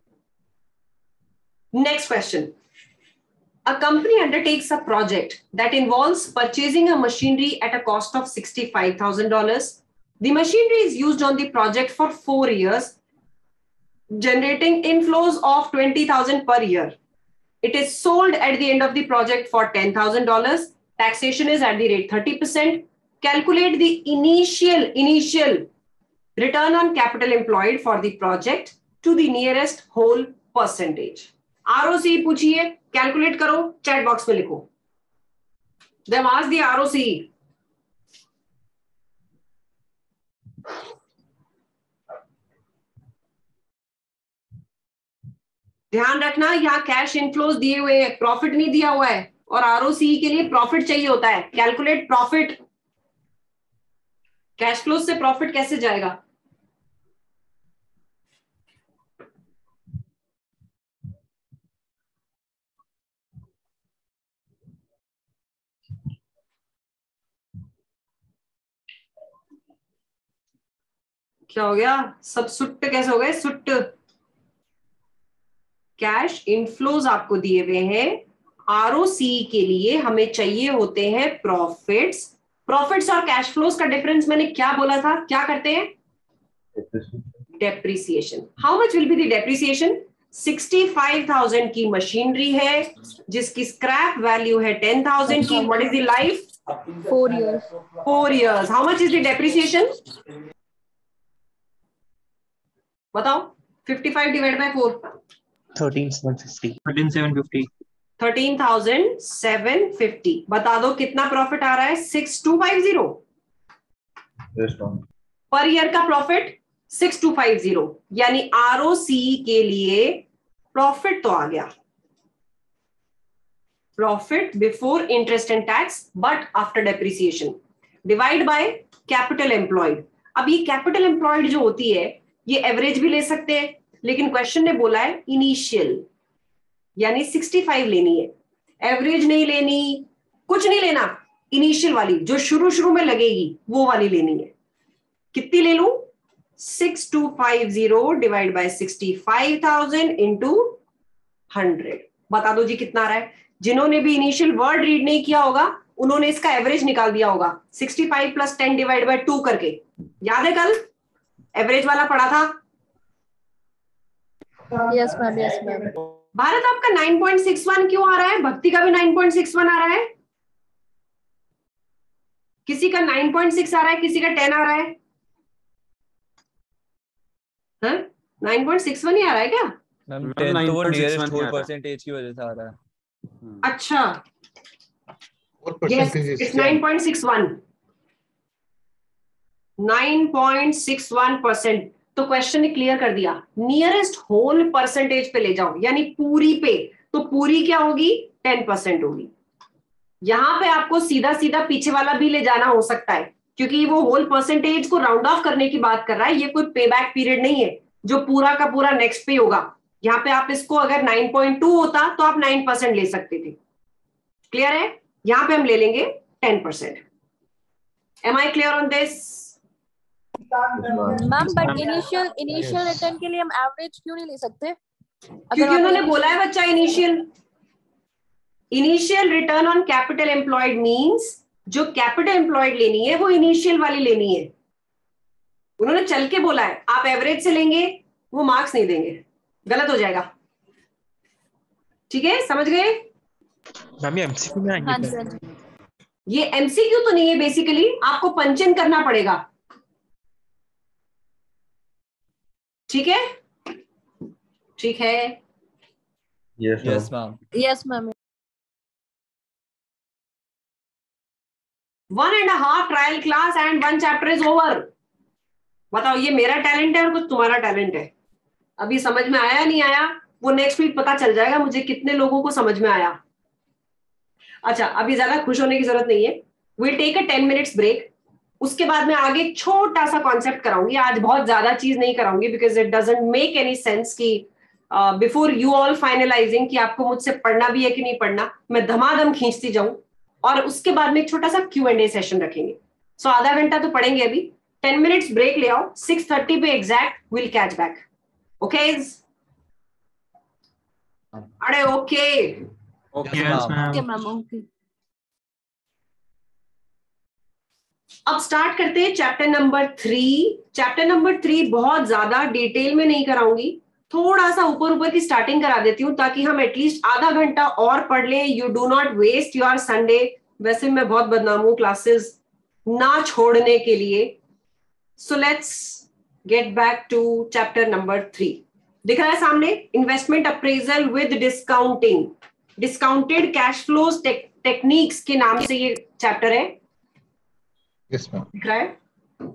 S1: Next question, a company undertakes a project that involves purchasing a machinery at a cost of sixty-five thousand dollars. The machinery is used on the project for four years, generating inflows of twenty thousand per year. It is sold at the end of the project for ten thousand dollars. Taxation is at the rate thirty percent. Calculate the initial initial return on capital employed for the project to the nearest whole percentage. R O C पूछिए, कैलकुलेट करो, चैट बॉक्स में लिखो। They've asked the R O C. ध्यान रखना, यहाँ कैश इनफ्लोज दिए हुए हैं, प्रॉफिट नहीं दिया हुआ है, और आरओसी के लिए प्रॉफिट चाहिए होता है। Calculate profit. कैश फ्लो से प्रॉफिट कैसे जाएगा? क्या हो गया? सब सुट्ट कैसे हो गए? सुट्ट। कैश इनफ्लोज आपको दिए हुए हैं, आरओसी के लिए हमें चाहिए होते हैं प्रॉफिट्स। प्रॉफिट्स और कैश फ्लोज का डिफरेंस मैंने क्या बोला था? क्या करते हैं? Depreciation. How much will be the depreciation? Sixty five thousand की मशीनरी है जिसकी स्क्रैप वैल्यू है टेन थाउजेंड की। What is the life?
S6: Four years.
S1: Four years. How much is the depreciation? बताओ। Fifty five divide by four,
S3: thirteen seven fifty.
S4: Thirteen seven fifty.
S1: Thirteen thousand seven fifty. बता दो कितना प्रॉफिट आ रहा है? सिक्स टू फाइव जीरो पर ईयर का profit, six two five zero. यानी आरओसी के लिए प्रॉफिट तो आ गया, profit before interest and tax but after depreciation, divide by capital employed. अब ये कैपिटल एम्प्लॉयड जो होती है ये एवरेज भी ले सकते हैं, लेकिन क्वेश्चन ने बोला है इनिशियल, यानी सिक्सटी फाइव लेनी है, एवरेज नहीं लेनी, कुछ नहीं लेना, इनिशियल वाली जो शुरू शुरू में लगेगी वो वाली लेनी है। कितनी ले लूं? Six two five zero divide by sixty five thousand into hundred. बता दो जी कितना आ रहा है। जिन्होंने भी इनिशियल वर्ड रीड नहीं किया होगा उन्होंने इसका एवरेज निकाल दिया होगा, sixty five plus ten divide by two करके। याद है कल एवरेज वाला पढ़ा था?
S6: Yes ma'am, yes ma'am.
S1: Bharat आपका नाइन पॉइंट सिक्स वन क्यों आ रहा है? भक्ति का भी नाइन पॉइंट सिक्स वन आ रहा है, किसी का नाइन पॉइंट सिक्स आ रहा है, किसी का टेन आ रहा है। हाँ, नाइन पॉइंट सिक्स वन ही आ रहा है क्या?
S2: मैम टेन तो वो नियरेस्ट होल परसेंटेज की वजह से आ रहा है।
S1: अच्छा, yes, it's nine point six one. nine point six one percent. तो क्वेश्चन ने क्लियर कर दिया, नियरेस्ट होल परसेंटेज पे ले जाओ, यानी पूरी पे। तो पूरी क्या होगी? टेन परसेंट होगी। यहां पे आपको सीधा सीधा पीछे वाला भी ले जाना हो सकता है, क्योंकि वो होल परसेंटेज को राउंड ऑफ करने की बात कर रहा है। ये कोई पे बैक पीरियड नहीं है जो पूरा का पूरा नेक्स्ट पे होगा। यहाँ पे आप इसको अगर नाइन पॉइंट टू होता तो आप नाइन परसेंट ले सकते थे। क्लियर है? यहां पे हम ले लेंगे ten percent. Am I clear on this?
S6: Ma'am but initial initial return के लिए हम एवरेज क्यों नहीं ले सकते?
S1: क्योंकि उन्होंने बोला है बच्चा initial initial return on capital employed means जो कैपिटल एम्प्लॉयड लेनी है वो इनिशियल वाली लेनी है। उन्होंने चल के बोला है, आप एवरेज से लेंगे वो मार्क्स नहीं देंगे, गलत हो जाएगा। ठीक है, समझ गए?
S3: मैम ये एमसीक्यू में
S6: हाँ
S3: आएंगे
S6: जी,
S3: क्या?
S6: हाँ जी।
S1: ये एमसीक्यू तो नहीं है, बेसिकली आपको पंच इन करना पड़ेगा। ठीक है, ठीक है।
S8: Yes, ma'am.
S2: Yes ma'am.
S6: Yes ma'am.
S1: One and half trial class and one chapter is over. बताओ, ये मेरा टैलेंट है और कुछ तुम्हारा टैलेंट है। अभी समझ में आया नहीं आया वो नेक्स्ट वीक पता चल जाएगा मुझे कितने लोगों को समझ में आया। अच्छा, अभी ज्यादा खुश होने की जरूरत नहीं है। Will take a ten minutes break. उसके बाद में आगे छोटा सा कॉन्सेप्ट कराऊंगी। आज बहुत ज्यादा चीज नहीं कराऊंगी because it doesn't make any sense कि बिफोर यू ऑल फाइनलाइजिंग कि आपको मुझसे पढ़ना भी है कि नहीं पढ़ना, मैं धमाधम खींचती जाऊं। और उसके बाद में एक छोटा सा क्यू एंड ए सेशन रखेंगे। सो so, आधा घंटा तो पढ़ेंगे अभी। टेन मिनट्स ब्रेक ले आओ, सिक्स थर्टी पे exact will catch back. Okay? अरे ओके
S2: ओके
S3: Yes,
S2: मैम।
S6: Okay
S3: ma'am.
S6: Ma'am, okay.
S1: अब स्टार्ट करते हैं chapter number three. Chapter number three बहुत ज्यादा डिटेल में नहीं कराऊंगी, थोड़ा सा ऊपर ऊपर की स्टार्टिंग करा देती हूँ ताकि हम एटलीस्ट आधा घंटा और पढ़ लें। You do not waste your Sunday. वैसे मैं बहुत बदनाम हूँ क्लासेस ना छोड़ने के लिए। So let's get back to chapter number three. दिख रहा है सामने? Investment appraisal with discounting, discounted cash flows techniques के नाम से ये चैप्टर है।
S3: Yes, ma'am.
S1: दिख रहा है?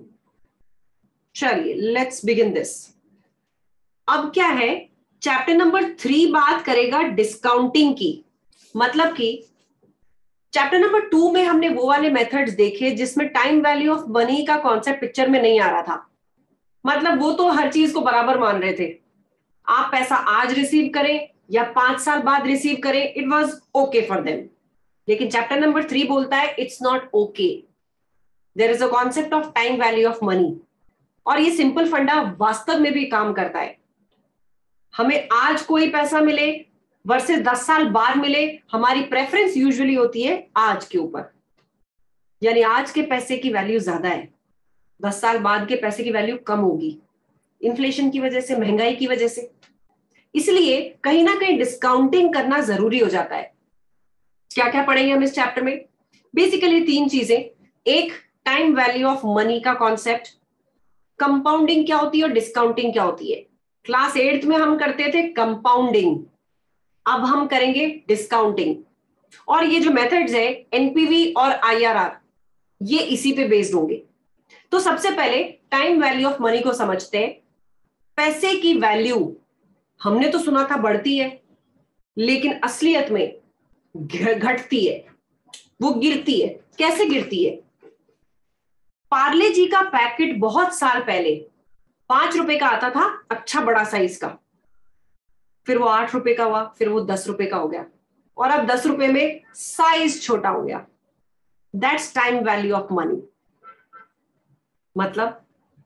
S1: चलिए लेट्स बिगिन दिस। अब क्या है, चैप्टर नंबर थ्री बात करेगा डिस्काउंटिंग की। मतलब कि चैप्टर नंबर टू में हमने वो वाले मेथड्स देखे जिसमें टाइम वैल्यू ऑफ मनी का कॉन्सेप्ट पिक्चर में नहीं आ रहा था। मतलब वो तो हर चीज को बराबर मान रहे थे। आप पैसा आज रिसीव करें या पांच साल बाद रिसीव करें, it was okay for them. लेकिन चैप्टर नंबर थ्री बोलता है it's not okay, there is a concept of time value of money. और ये सिंपल फंडा वास्तव में भी काम करता है। हमें आज कोई पैसा मिले वर्सेस दस साल बाद मिले, हमारी प्रेफरेंस यूजुअली होती है आज के ऊपर। यानी आज के पैसे की वैल्यू ज्यादा है, दस साल बाद के पैसे की वैल्यू कम होगी, इन्फ्लेशन की वजह से, महंगाई की वजह से। इसलिए कहीं ना कहीं डिस्काउंटिंग करना जरूरी हो जाता है। क्या क्या पढ़ेंगे हम इस चैप्टर में? बेसिकली तीन चीजें। एक, टाइम वैल्यू ऑफ मनी का कॉन्सेप्ट, कंपाउंडिंग क्या होती है और डिस्काउंटिंग क्या होती है। क्लास एट्थ में हम करते थे कंपाउंडिंग, अब हम करेंगे डिस्काउंटिंग। और ये जो मेथड्स है एनपीवी और आईआरआर, ये इसी पे बेस्ड होंगे। तो सबसे पहले टाइम वैल्यू ऑफ मनी को समझते हैं। पैसे की वैल्यू हमने तो सुना था बढ़ती है, लेकिन असलियत में घटती है, वो गिरती है। कैसे गिरती है? पार्ले जी का पैकेट बहुत साल पहले पांच रुपए का आता था, अच्छा बड़ा साइज का, फिर वो आठ रुपए का हुआ, फिर वो दस रुपए का हो गया, और अब दस रुपए में साइज छोटा हो गया। That's time value of money. मतलब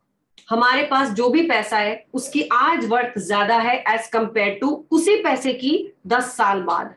S1: हमारे पास जो भी पैसा है उसकी आज वर्थ ज्यादा है एज कंपेयर टू उसी पैसे की दस साल बाद।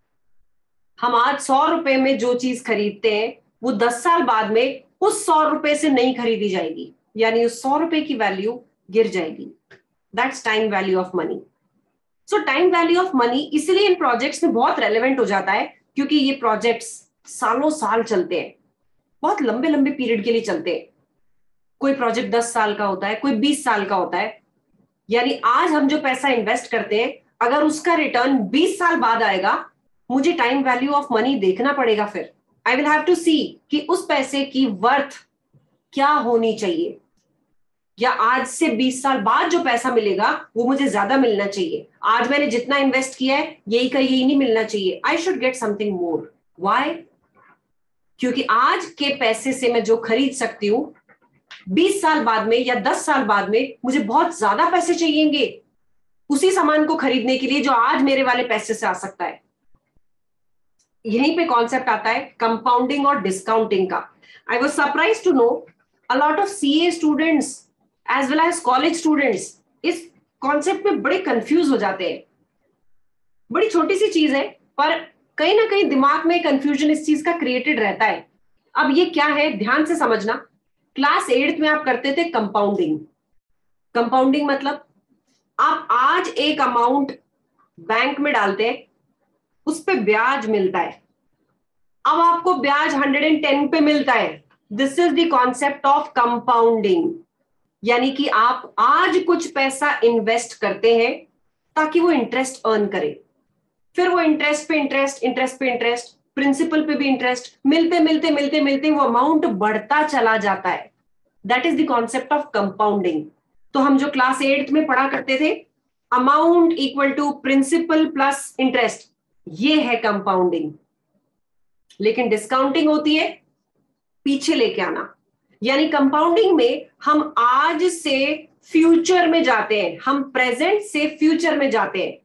S1: हम आज सौ रुपए में जो चीज खरीदते हैं वो दस साल बाद में उस सौ रुपए से नहीं खरीदी जाएगी, यानी उस सौ रुपए की वैल्यू गिर जाएगी। That's time value of money. So time value of money इसलिए इन प्रोजेक्ट्स में बहुत रेलेवेंट हो जाता है, क्योंकि ये प्रोजेक्ट्स सालों साल चलते हैं, बहुत लंबे लंबे पीरियड के लिए चलते हैं। कोई प्रोजेक्ट दस साल का होता है, कोई बीस साल का होता है। यानी आज हम जो पैसा इन्वेस्ट करते हैं अगर उसका रिटर्न बीस साल बाद आएगा, मुझे टाइम वैल्यू ऑफ मनी देखना पड़ेगा। फिर I will have to see कि उस पैसे की वर्थ क्या होनी चाहिए, या आज से बीस साल बाद जो पैसा मिलेगा वो मुझे ज्यादा मिलना चाहिए। आज मैंने जितना इन्वेस्ट किया है यही का यही नहीं मिलना चाहिए। I should get something more. Why? क्योंकि आज के पैसे से मैं जो खरीद सकती हूँ बीस साल बाद में या दस साल बाद में मुझे बहुत ज्यादा पैसे चाहिएंगे उसी सामान को खरीदने के लिए जो आज मेरे वाले पैसे से आ सकता है। यहीं पे कॉन्सेप्ट आता है कंपाउंडिंग और डिस्काउंटिंग का। I was surprised to know a lot of CA students as well as college students इस कॉन्सेप्ट में बड़े कंफ्यूज हो जाते हैं। बड़ी छोटी सी चीज है पर कहीं ना कहीं दिमाग में कंफ्यूजन इस चीज का क्रिएटेड रहता है। अब ये क्या है ध्यान से समझना। क्लास एट्थ में आप करते थे कंपाउंडिंग। कंपाउंडिंग मतलब आप आज एक अमाउंट बैंक में डालते हैं, उस पे ब्याज मिलता है। अब आपको ब्याज एक सौ दस पे मिलता है। This is the concept of compounding. यानी कि आप आज कुछ पैसा इन्वेस्ट करते हैं ताकि वो इंटरेस्ट अर्न करे, फिर वो इंटरेस्ट पे इंटरेस्ट, इंटरेस्ट पे इंटरेस्ट, प्रिंसिपल पे भी इंटरेस्ट, मिलते मिलते मिलते मिलते वो अमाउंट बढ़ता चला जाता है। That is the concept of compounding. तो हम जो क्लास एट्थ में पढ़ा करते थे amount equal to principal plus interest, ये है कंपाउंडिंग। लेकिन डिस्काउंटिंग होती है पीछे लेके आना। यानी कंपाउंडिंग में हम आज से फ्यूचर में जाते हैं, हम प्रेजेंट से फ्यूचर में जाते हैं।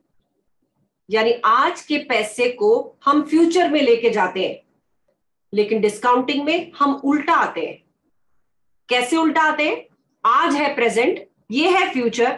S1: यानी आज के पैसे को हम फ्यूचर में लेके जाते हैं। लेकिन डिस्काउंटिंग में हम उल्टा आते हैं। कैसे उल्टा आते हैं? आज है प्रेजेंट, ये है फ्यूचर।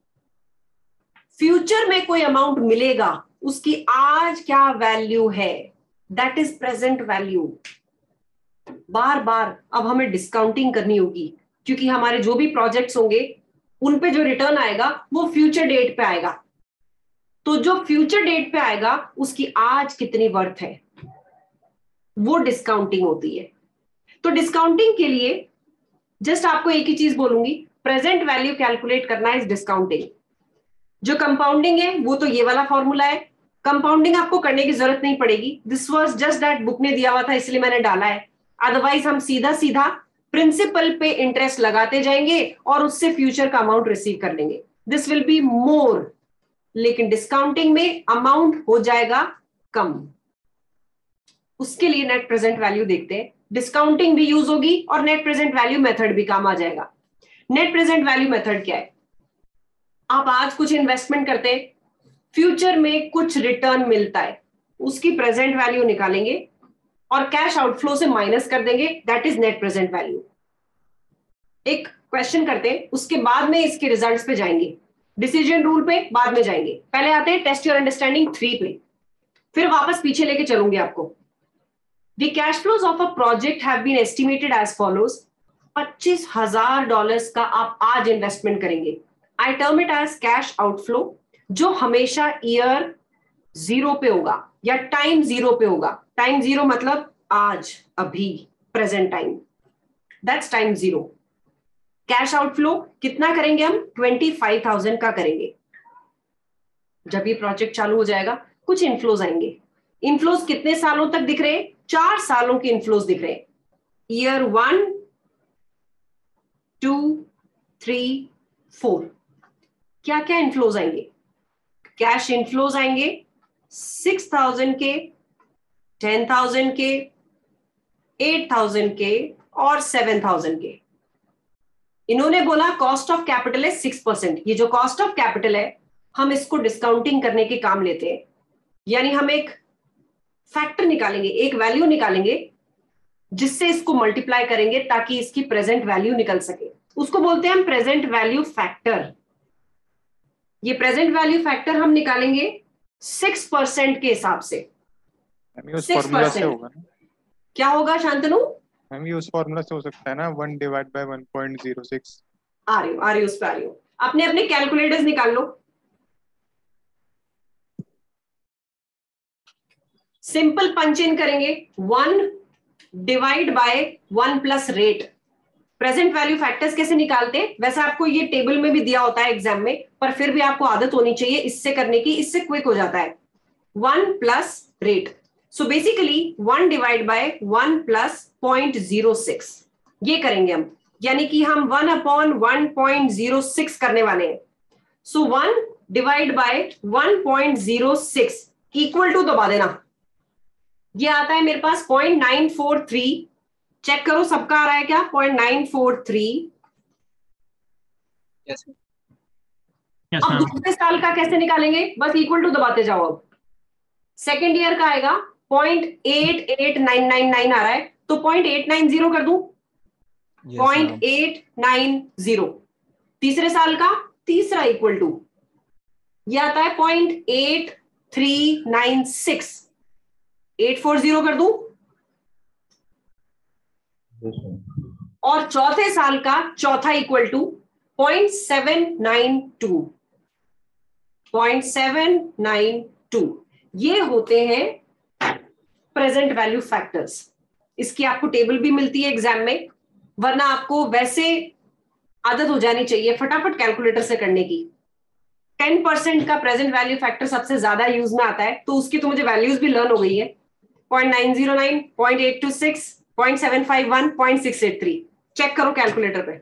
S1: फ्यूचर में कोई अमाउंट मिलेगा, उसकी आज क्या वैल्यू है, दैट इज प्रेजेंट वैल्यू। बार बार अब हमें डिस्काउंटिंग करनी होगी, क्योंकि हमारे जो भी प्रोजेक्ट्स होंगे उन पे जो रिटर्न आएगा वो फ्यूचर डेट पे आएगा। तो जो फ्यूचर डेट पे आएगा उसकी आज कितनी वर्थ है, वो डिस्काउंटिंग होती है। तो डिस्काउंटिंग के लिए जस्ट आपको एक ही चीज बोलूंगी, प्रेजेंट वैल्यू कैलकुलेट करना इज डिस्काउंटिंग। जो कंपाउंडिंग है वो तो ये वाला फॉर्मूला है। कंपाउंडिंग आपको करने की जरूरत नहीं पड़ेगी। This was just that book ने दिया हुआ था इसलिए मैंने डाला है। अदरवाइज हम सीधा सीधा प्रिंसिपल पे इंटरेस्ट लगाते जाएंगे और उससे फ्यूचर का अमाउंट रिसीव कर लेंगे। This will be more. लेकिन डिस्काउंटिंग में अमाउंट हो जाएगा कम। उसके लिए नेट प्रेजेंट वैल्यू देखते हैं। डिस्काउंटिंग भी यूज होगी और नेट प्रेजेंट वैल्यू मेथड भी काम आ जाएगा। नेट प्रेजेंट वैल्यू मेथड क्या है? आप आज कुछ इन्वेस्टमेंट करते हैं, फ्यूचर में कुछ रिटर्न मिलता है, उसकी प्रेजेंट वैल्यू निकालेंगे और कैश आउटफ्लो से माइनस कर देंगे। That is net present value. एक क्वेश्चन करते हैं, उसके बाद में इसके रिजल्ट्स पे जाएंगे। डिसीजन रूल पे बाद में जाएंगे। पहले आते हैं टेस्ट योर अंडरस्टैंडिंग थ्री पे, फिर वापस पीछे लेके चलूंगी आपको। The cash flows of a project have been estimated as follows. पच्चीस हजार डॉलर्स का आप आज इन्वेस्टमेंट करेंगे। I term it as cash outflow, जो हमेशा ईयर जीरो पे होगा या टाइम जीरो पे होगा। टाइम जीरो मतलब आज, अभी, present time, that's time zero. Cash outflow कितना करेंगे हम? ट्वेंटी फाइव थाउजेंड का करेंगे। जब ये प्रोजेक्ट चालू हो जाएगा कुछ इनफ्लोज आएंगे। इनफ्लोज कितने सालों तक दिख रहे हैं? चार सालों के इनफ्लोज दिख रहे हैं। Year one, two, three, four. क्या क्या इनफ्लोज आएंगे? कैश इनफ्लोज आएंगे सिक्स थाउजेंड के, टेन थाउजेंड के, एट थाउजेंड के और सेवन थाउजेंड के। इन्होंने बोला कॉस्ट ऑफ कैपिटल है सिक्स परसेंट। ये जो कॉस्ट ऑफ कैपिटल है हम इसको डिस्काउंटिंग करने के काम लेते हैं। यानी हम एक फैक्टर निकालेंगे, एक वैल्यू निकालेंगे जिससे इसको मल्टीप्लाई करेंगे ताकि इसकी प्रेजेंट वैल्यू निकल सके। उसको बोलते हैं हम प्रेजेंट वैल्यू फैक्टर। ये प्रेजेंट वैल्यू फैक्टर हम निकालेंगे सिक्स परसेंट के हिसाब से। सिक्स परसेंट क्या होगा शांतनु?
S7: मैम ये उस फॉर्मूला से हो सकता है ना, one divide by one point zero six.
S1: आ रही हो आ रही हो उस पर आ रही हो। अपने अपने कैलकुलेटर्स निकाल लो। सिंपल पंच इन करेंगे, one divide by one plus rate. Present value factors कैसे निकालते हैं? वैसे आपको ये टेबल में भी दिया होता है एग्जाम में, पर फिर भी आपको आदत होनी चाहिए इससे करने की, इससे क्विक हो जाता है। One plus rate, so basically one divide by one plus point zero six, ये करेंगे हम, यानी कि हम one upon one point zero six करने वाले हैं। So one divide by one point zero six equal to, दबा देना, ये आता है मेरे पास point nine four three. Check करो सबका आ रहा है क्या? Point nine four three. अब दूसरे साल का कैसे निकालेंगे? बस इक्वल टू दबाते जाओ। अब सेकेंड ईयर का आएगा point eight eight nine nine nine आ रहा है, तो पॉइंट एट नाइन जीरो कर दूं, पॉइंट एट नाइन जीरो। तीसरे साल का तीसरा इक्वल टू, ये आता है point eight three nine six, eight four zero कर दूं। और चौथे साल का चौथा equal to point seven nine two, point seven nine two. ये होते हैं प्रेजेंट वैल्यू फैक्टर्स। इसकी आपको टेबल भी मिलती है एग्जाम में, वरना आपको वैसे आदत हो जानी चाहिए फटाफट कैलकुलेटर से करने की। टेन परसेंट का प्रेजेंट वैल्यू फैक्टर सबसे ज्यादा यूज में आता है, तो उसकी तो मुझे वैल्यूज भी लर्न हो गई है। Point nine zero nine, point eight two six, point seven five one, point six eight three. Check करो कैलकुलेटर पे।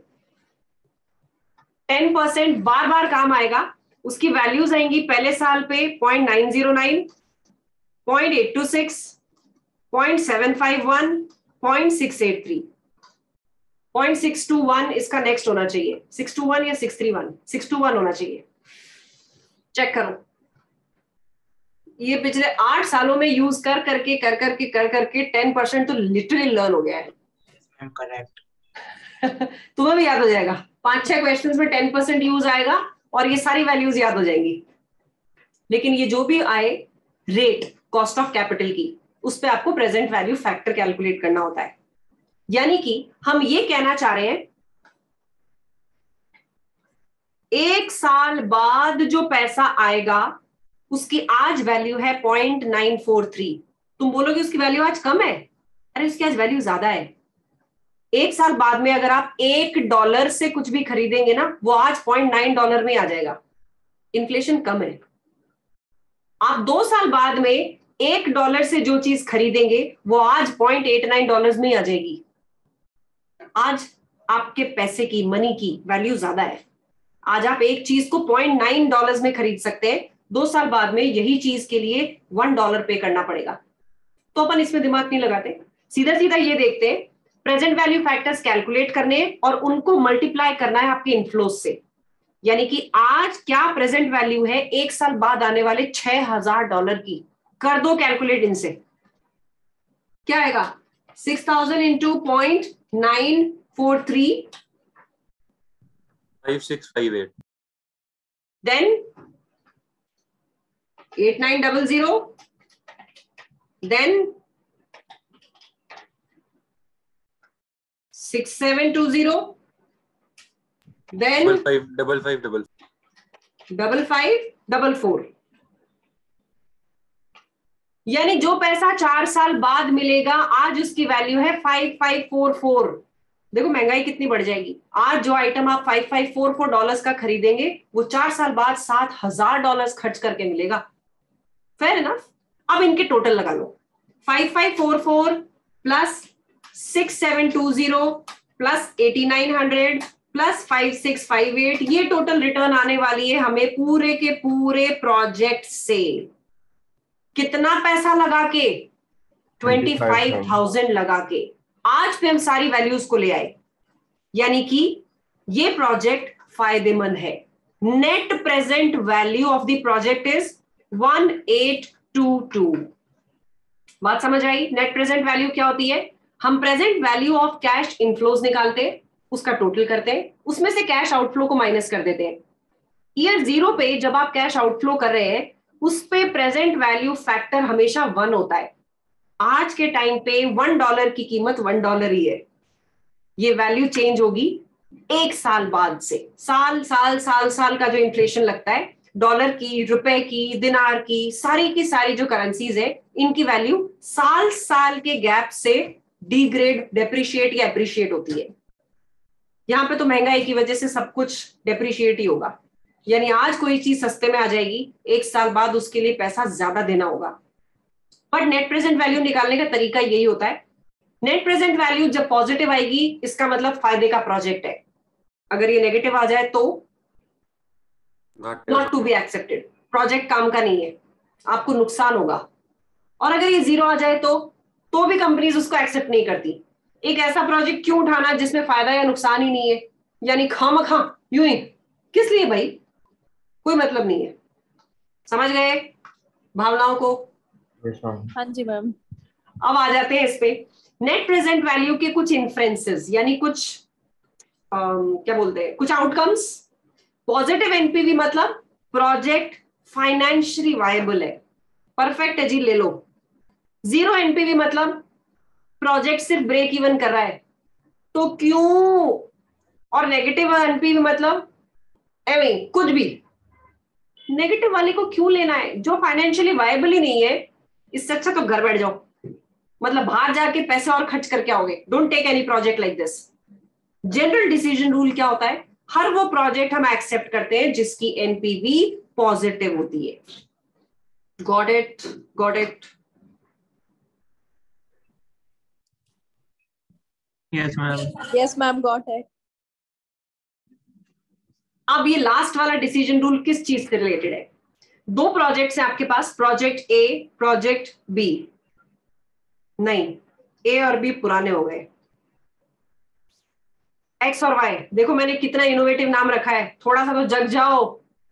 S1: टेन परसेंट बार बार काम आएगा। उसकी वैल्यूज आएंगी पहले साल पे point nine zero nine, point eight two six, point seven five one, point six eight three, point six two one इसका नेक्स्ट होना चाहिए। सिक्स टू वन या six three one, six two one होना चाहिए। चेक करो, ये पिछले आठ सालों में यूज कर करके कर करके कर करके टेन परसेंट तो लिटरली लर्न हो गया है।
S4: करेक्ट।
S1: तुम्हें भी याद हो जाएगा, पांच छह क्वेश्चंस में टेन परसेंट यूज आएगा और ये सारी वैल्यूज याद हो जाएंगी। लेकिन ये जो भी आए रेट, कॉस्ट ऑफ कैपिटल की, उस पे आपको प्रेजेंट वैल्यू फैक्टर कैलकुलेट करना होता है। यानी कि हम ये कहना चाह रहे हैं एक साल बाद जो पैसा आएगा उसकी आज वैल्यू है पॉइंट नाइन फोर थ्री। तुम बोलोगे उसकी वैल्यू आज कम है, अरे उसकी आज वैल्यू ज्यादा है। एक साल बाद में अगर आप एक डॉलर से कुछ भी खरीदेंगे ना, वो आज पॉइंट नाइन डॉलर में आ जाएगा। इन्फ्लेशन कम है। आप दो साल बाद में एक डॉलर से जो चीज खरीदेंगे वो आज पॉइंट एट नाइन डॉलर में आ जाएगी। आज आपके पैसे की, मनी की वैल्यू ज्यादा है। आज आप एक चीज को पॉइंट नाइन डॉलर में खरीद सकते हैं, दो साल बाद में यही चीज के लिए वन डॉलर पे करना पड़ेगा। तो अपन इसमें दिमाग नहीं लगाते, सीधा सीधा ये देखते हैं प्रेजेंट वैल्यू फैक्टर्स कैलकुलेट करने और उनको मल्टीप्लाई करना है आपके इनफ्लोज से। यानी कि आज क्या प्रेजेंट वैल्यू है एक साल बाद आने वाले छह हजार डॉलर की, कर दो कैलकुलेट इनसे। क्या आएगा? Six thousand into point nine four three,
S5: five six five eight,
S1: then eight nine double zero, then six seven two zero, then
S5: five double five double
S1: double five double four. यानी जो पैसा चार साल बाद मिलेगा आज उसकी वैल्यू है फाइव फाइव फोर फोर। देखो महंगाई कितनी बढ़ जाएगी। आज जो आइटम आप five five four four dollars का खरीदेंगे वो चार साल बाद सात हजार डॉलर्स खर्च करके मिलेगा। Fair enough. अब इनके टोटल लगा लो, five five four four plus six seven two zero plus eighty nine hundred plus five six five eight, ये टोटल रिटर्न आने वाली है हमें पूरे के पूरे प्रोजेक्ट से। कितना पैसा लगा के? ट्वेंटी फाइव थाउजेंड लगा के। आज पे हम सारी वैल्यूज को ले आए, यानी कि ये प्रोजेक्ट फायदेमंद है। Net present value of the project is one eight two two. बात समझ आई? नेट प्रेजेंट वैल्यू क्या होती है? हम present value of cash inflows निकालते, उसका टोटल करते हैं, उसमें से कैश आउटफ्लो को माइनस कर देते हैं। ईयर जीरो पे जब आप कैश आउटफ्लो कर रहे हैं उस पे प्रेजेंट वैल्यू फैक्टर हमेशा वन होता है। आज के टाइम पे वन डॉलर की कीमत वन डॉलर ही है, ये वैल्यू चेंज होगी एक साल बाद से। साल साल साल साल का जो इन्फ्लेशन लगता है डॉलर की, रुपए की, दिनार की, सारी की सारी जो करेंसीज है इनकी वैल्यू साल साल के गैप से डिग्रेड, डेप्रिशिएट या एप्रिशिएट होती है। यहां पे तो महंगाई की वजह से सब कुछ डेप्रिशिएट ही होगा, यानी आज कोई चीज सस्ते में आ जाएगी, एक साल बाद उसके लिए पैसा ज्यादा देना होगा। बट नेट प्रेजेंट वैल्यू निकालने का तरीका यही होता है। नेट प्रेजेंट वैल्यू जब पॉजिटिव आएगी इसका मतलब फायदे का प्रोजेक्ट है, अगर ये नेगेटिव आ जाए तो not to be accepted, project काम का नहीं है, आपको नुकसान होगा। और अगर ये जीरो आ जाए तो तो भी कंपनीज उसको एक्सेप्ट नहीं करती। एक ऐसा प्रोजेक्ट क्यों उठाना जिसमें फायदा या नुकसान ही नहीं है, यानी खामखा यूं ही, किस लिए भाई, कोई मतलब नहीं है। समझ गए भावनाओं को?
S6: हाँ जी मैम।
S1: अब आ जाते हैं इस पे नेट प्रेजेंट वैल्यू के कुछ इन्फ्रेंसेस, यानी कुछ um, क्या बोलते हैं, कुछ आउटकम्स। पॉजिटिव एनपीवी मतलब प्रोजेक्ट फाइनेंशियली वायबल है, परफेक्ट है जी, ले लो। जीरो एनपीवी मतलब प्रोजेक्ट सिर्फ ब्रेक इवन कर रहा है, तो क्यों। और नेगेटिव एनपीवी मतलब एवे कुछ भी। नेगेटिव वाले को क्यों लेना है, जो फाइनेंशियली वायबल ही नहीं है, इससे अच्छा तो घर बैठ जाओ, मतलब बाहर जाके पैसे और खर्च करके आओगे। Don't take any project like this. General decision rule क्या होता है, हर वो प्रोजेक्ट हम एक्सेप्ट करते हैं जिसकी एनपीवी पॉजिटिव होती है। Got it, got it.
S3: Yes ma'am.
S6: Yes ma'am, got it.
S1: अब ये लास्ट वाला डिसीजन रूल किस चीज से रिलेटेड है? दो प्रोजेक्ट्स हैं आपके पास, प्रोजेक्ट ए, प्रोजेक्ट बी। नहीं, ए और बी पुराने हो गए। एक्स और वाई, देखो मैंने कितना इनोवेटिव नाम रखा है, थोड़ा सा तो जग जाओ।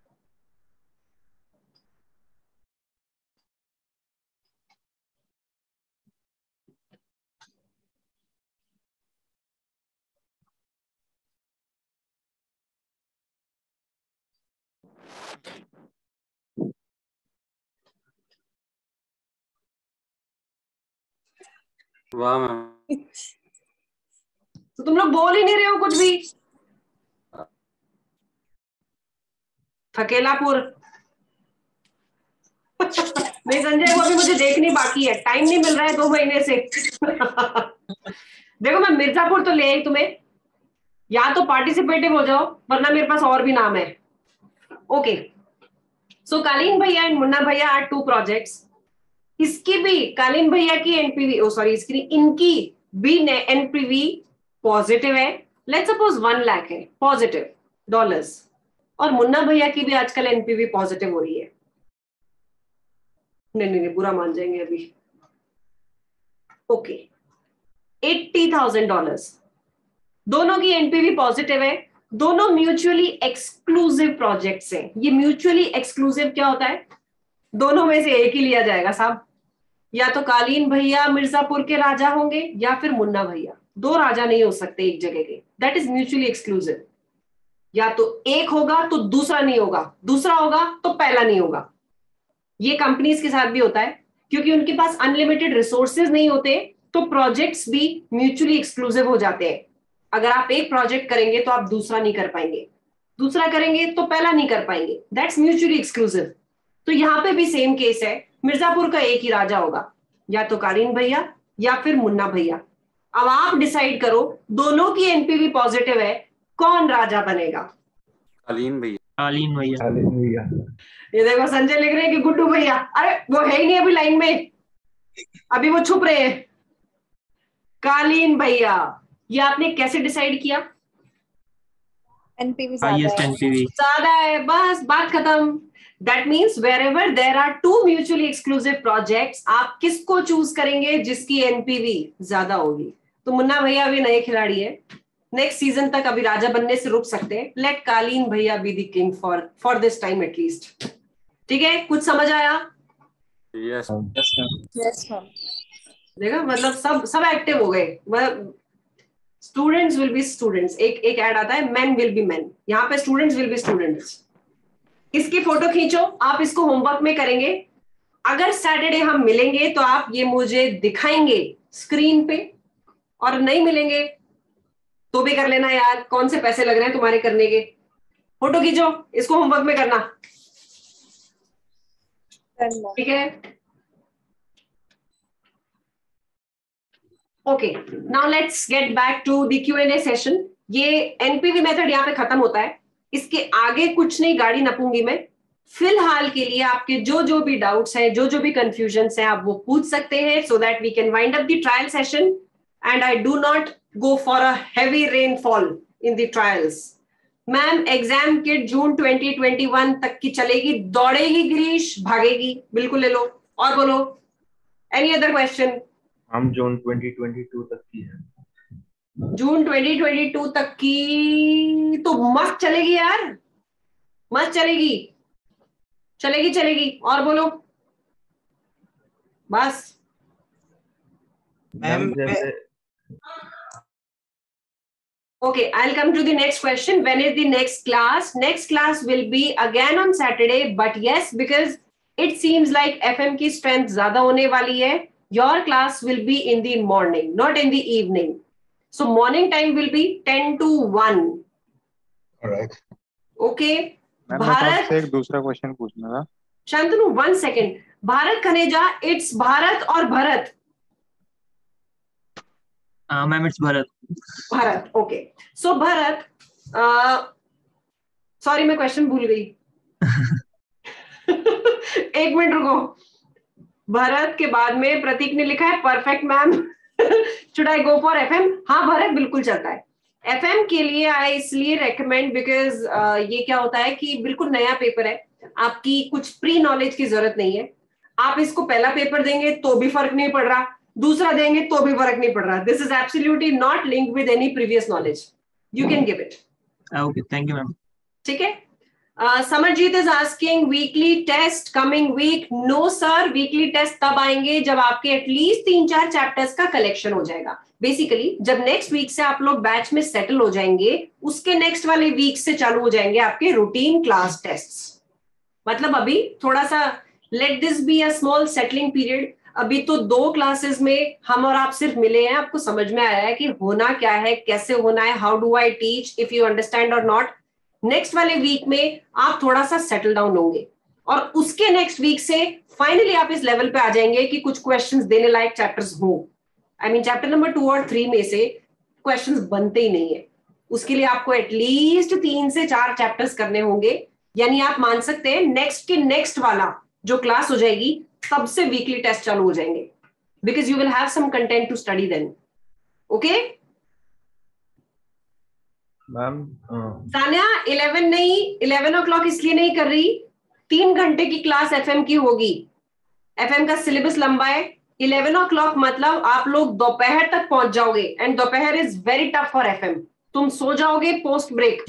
S5: वाह मैम।
S1: तो तुम लोग बोल ही नहीं रहे हो कुछ भी। थकेलापुर नहीं संजय, वो अभी मुझे देखनी बाकी है, टाइम नहीं मिल रहा है दो महीने से। देखो मैं मिर्जापुर तो ले आई तुम्हें, या तो पार्टिसिपेटिव हो जाओ वरना मेरे पास और भी नाम है। ओके, सो कालीन भैया एंड मुन्ना भैया आर टू प्रोजेक्ट्स। इसकी भी, कालीन भैया की एनपीवी, ओ सॉरी इसकी, इनकी भी एनपीवी पॉजिटिव है। लेट्स सपोज वन लाख है पॉजिटिव डॉलर्स, और मुन्ना भैया की भी आजकल एनपीवी पॉजिटिव हो रही है। नहीं नहीं नहीं, बुरा मान जाएंगे अभी। ओके, एट्टी थाउजेंड डॉलर्स, दोनों की एनपीवी पॉजिटिव है, दोनों म्यूचुअली एक्सक्लूसिव प्रोजेक्ट्स हैं। ये म्यूचुअली एक्सक्लूसिव क्या होता है, दोनों में से एक ही लिया जाएगा साहब, या तो कालीन भैया मिर्जापुर के राजा होंगे या फिर मुन्ना भैया, दो राजा नहीं हो सकते एक जगह के, दैट इज म्यूचुअली एक्सक्लूसिव। या तो एक होगा तो दूसरा नहीं होगा, दूसरा होगा तो पहला नहीं होगा। ये कंपनीज के साथ भी होता है, क्योंकि उनके पास अनलिमिटेड रिसोर्सेज नहीं होते, तो प्रोजेक्ट्स भी म्यूचुअली एक्सक्लूसिव हो जाते हैं। अगर आप एक प्रोजेक्ट करेंगे तो आप दूसरा नहीं कर पाएंगे, दूसरा करेंगे तो पहला नहीं कर पाएंगे, दैट्स म्यूचुअली एक्सक्लूसिव। तो यहाँ पे भी सेम केस है, मिर्जापुर का एक ही राजा होगा, या तो कालीन भैया या फिर मुन्ना भैया। अब आप डिसाइड करो, दोनों की एनपीवी पॉजिटिव है, कौन राजा बनेगा?
S5: कालीन भैया।
S3: कालीन भैया।
S8: कालीन भैया।
S1: ये देखो संजय लिख रहे हैं कि गुड्डू भैया, अरे वो है ही नहीं अभी लाइन में, अभी वो छुप रहे हैं। कालीन भैया, ये आपने कैसे डिसाइड किया?
S6: एनपीवी ज्यादा
S3: हाईएस्ट
S6: है।
S3: एनपीवी।
S1: ज्यादा है, बस बात खत्म। That means wherever there are two mutually exclusive projects, आप किसको चूज करेंगे जिसकी एनपीवी ज्यादा होगी? तो मुन्ना भैया अभी नए खिलाड़ी है, नेक्स्ट सीजन तक अभी राजा बनने से रुक सकते हैं। Let Kaleen Bhaiya be the king for for this time at least. ठीक है, कुछ समझ आया?
S5: Yes
S6: yes ma'am.
S1: देखा, मतलब सब सब एक्टिव हो गए, मतलब स्टूडेंट्स विल बी स्टूडेंट्स, एक एक ऐड आता है मैन विल बी मैन, यहाँ पे स्टूडेंट्स विल बी स्टूडेंट्स। इसकी फोटो खींचो, आप इसको होमवर्क में करेंगे। अगर सैटरडे हम मिलेंगे तो आप ये मुझे दिखाएंगे स्क्रीन पे, और नहीं मिलेंगे तो भी कर लेना यार, कौन से पैसे लग रहे हैं तुम्हारे करने के। फोटो खींचो, इसको होमवर्क में करना, ठीक है। Okay, now let's get back to the Q and A session. ये एनपीवी मेथड यहाँ पे खत्म होता है, इसके आगे कुछ नहीं गाड़ी नपूंगी मैं। फिलहाल के लिए आपके जो जो भी डाउट्स हैं, जो जो भी कंफ्यूजन हैं, आप वो पूछ सकते हैं, so that we can wind up the trial session. And I do not go for a heavy rainfall in the trials. Ma'am exam kit June twenty twenty one तक की चलेगी, दौड़ेगी गिरीश, भागेगी, बिल्कुल ले लो। और बोलो, एनी अदर क्वेश्चन?
S8: हम जून ट्वेंटी ट्वेंटी टू तक की है।
S1: जून ट्वेंटी ट्वेंटी टू तक की तो मस्त चलेगी यार, मस्त चलेगी, चलेगी चलेगी। और बोलो, बस।
S8: मैम जैसे
S1: Okay, I'll come to the next question. When is the next class? Next class will be again on Saturday, but yes, because it seems like F M की strength ज़्यादा होने वाली है. Your class will be in the morning, not in the evening. So morning time will be ten to one.
S3: All right.
S1: Okay.
S7: Ma'am
S1: Bharat,
S7: से एक दूसरा क्वेश्चन पूछना था।
S1: Shantanu one second. Bharat Khaneja, it's Bharat और Bharat?
S4: Ma'am it's Bharat.
S1: Bharat, okay. So Bharat, sorry मैं क्वेश्चन भूल गई। एक मिनट रुको। भरत के बाद में प्रतीक ने लिखा है perfect ma'am. Should I go for FM? हाँ भरत बिल्कुल चलता है। एफएम के लिए आई इसलिए रेकमेंड बिकॉज ये क्या होता है कि बिल्कुल नया पेपर है, आपकी कुछ प्री नॉलेज की जरूरत नहीं है। आप इसको पहला पेपर देंगे तो भी फर्क नहीं पड़ रहा, दूसरा देंगे तो भी फर्क नहीं पड़ रहा। This is absolutely not linked with any previous knowledge, you can give it.
S4: Okay, thank you ma'am.
S1: ठीक है। Samarjeet is asking weekly test coming week. No sir, weekly test तब आएंगे जब आपके एटलीस्ट तीन चार चैप्टर्स का कलेक्शन हो जाएगा। बेसिकली जब नेक्स्ट वीक से आप लोग बैच में सेटल हो जाएंगे, उसके नेक्स्ट वाले वीक से चालू हो जाएंगे आपके रूटीन क्लास टेस्ट। मतलब अभी थोड़ा सा let this be a small settling period. अभी तो दो क्लासेस में हम और आप सिर्फ मिले हैं, आपको समझ में आया है कि होना क्या है, कैसे होना है, how do I teach, if you understand और नॉट। नेक्स्ट वाले वीक में आप थोड़ा सा सेटल डाउन होंगे, और उसके नेक्स्ट वीक से फाइनली आप इस लेवल पे आ जाएंगे कि कुछ क्वेश्चंस देने लायक चैप्टर्स हो। I mean chapter number two और थ्री में से क्वेश्चंस बनते ही नहीं है, उसके लिए आपको एटलीस्ट तीन से चार चैप्टर्स करने होंगे। यानी आप मान सकते हैं नेक्स्ट के नेक्स्ट वाला जो क्लास हो जाएगी तब से वीकली टेस्ट चालू हो जाएंगे, because you will have some content to study then. Okay
S8: ma'am
S1: Tanya, eleven नहीं, इलेवन ओ क्लॉक इसलिए नहीं कर रही, तीन घंटे की क्लास एफएम की होगी। एफएम का सिलेबस लंबा है। इलेवन ओ क्लॉक मतलब आप लोग दोपहर तक पहुंच जाओगे, एंड दोपहर is very tough for FM. तुम सो जाओगे पोस्ट ब्रेक।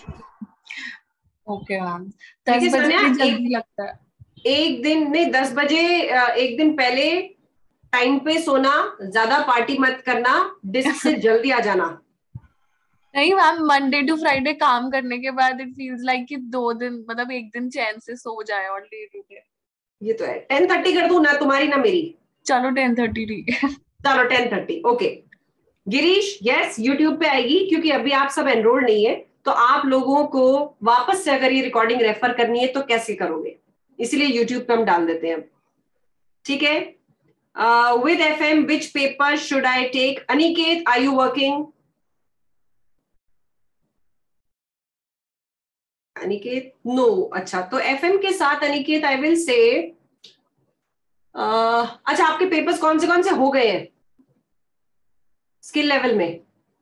S6: ओके मैम, दस बजे जल्दी लगता है।
S1: एक दिन नहीं, दस बजे एक दिन पहले टाइम पे सोना, ज्यादा पार्टी मत करना, डिस्क से जल्दी आ जाना।
S6: नहीं मैम, मंडे टू फ्राइडे काम करने के बाद इट फील्स लाइक कि दो दिन मतलब एक दिन चैन से सो जाए और लेट उठे।
S1: ये तो है। टेन थर्टी कर दूं ना तुम्हारी ना मेरी?
S6: चलो टेन थर्टी ठीक है।
S1: चलो ten thirty, okay. Girish, yes YouTube पे आएगी, क्योंकि अभी आप सब एनरोल्ड नहीं है, तो आप लोगों को वापस से अगर ये रिकॉर्डिंग रेफर करनी है तो कैसे करोगे, इसलिए यूट्यूब पे हम डाल देते हैं अब। ठीक है। With FM which paper should I take? Aniket, are you working? Aniket, no. अच्छा, तो एफएम के साथ अनिकेत आई विल से, अच्छा आपके पेपर्स कौन से कौन से हो गए हैं स्किल लेवल में?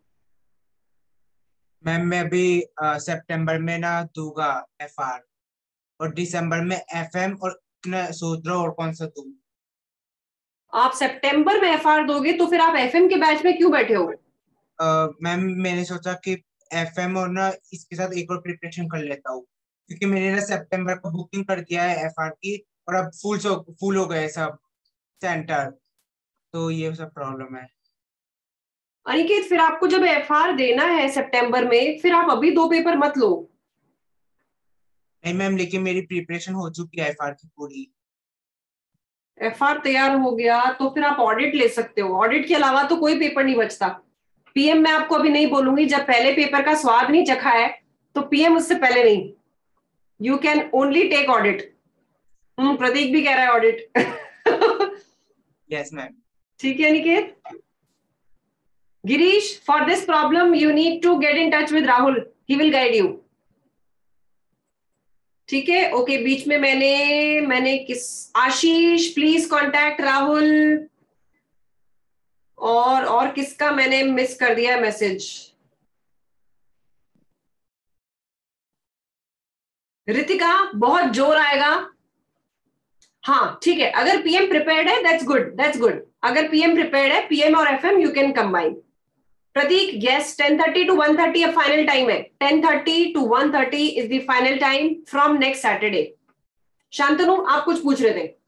S9: मैम मैं अभी सितंबर में ना दूंगा एफआर, और दिसंबर में एफएम, और सोच रहा हूँ और कौन सा दूं।
S1: आप सितंबर में एफआर दोगे तो फिर आप एफएम के बैच में क्यों बैठे हो?
S9: मैम मैंने सोचा कि एफएम और ना इसके साथ एक और प्रिपरेशन कर लेता हूँ, क्योंकि मैंने ना सितंबर को बुकिंग कर दिया है एफआर की, और अब फुल फुल हो गए सब सेंटर, तो ये सब प्रॉब्लम है।
S1: अनिकेत फिर आपको जब एफ आर देना है सितंबर में, फिर आप अभी दो पेपर मत लो।
S9: नहीं मैम, लेकिन मेरी प्रिपरेशन हो चुकी है एफआर की पूरी।
S1: एफ आर तैयार हो गया तो फिर आप ऑडिट ले सकते हो। ऑडिट के अलावा तो कोई पेपर नहीं बचता। पीएम मैं आपको अभी नहीं बोलूंगी, जब पहले पेपर का स्वाद नहीं चखा है तो पीएम उससे पहले नहीं। You can only take audit. Hmm Prateek भी कह रहा है ऑडिट।
S9: Yes ma'am.
S1: ठीक है Niket. Girish, for this problem you need to get in touch with Rahul, he will guide you. ठीक है, ओके। बीच में मैंने मैंने किस आशीष प्लीज कांटेक्ट राहुल, और और किसका मैंने मिस कर दिया मैसेज? रितिका, बहुत जोर आएगा। हाँ ठीक है, अगर पीएम प्रिपेयर्ड है दैट्स गुड, दैट्स गुड। अगर पीएम प्रिपेयर्ड है, पीएम और FM you can combine. Prateek, yes, ten thirty to one thirty अब फाइनल टाइम है। Ten thirty to one thirty is the final time from next Saturday. Shantanu, आप कुछ पूछ रहे थे?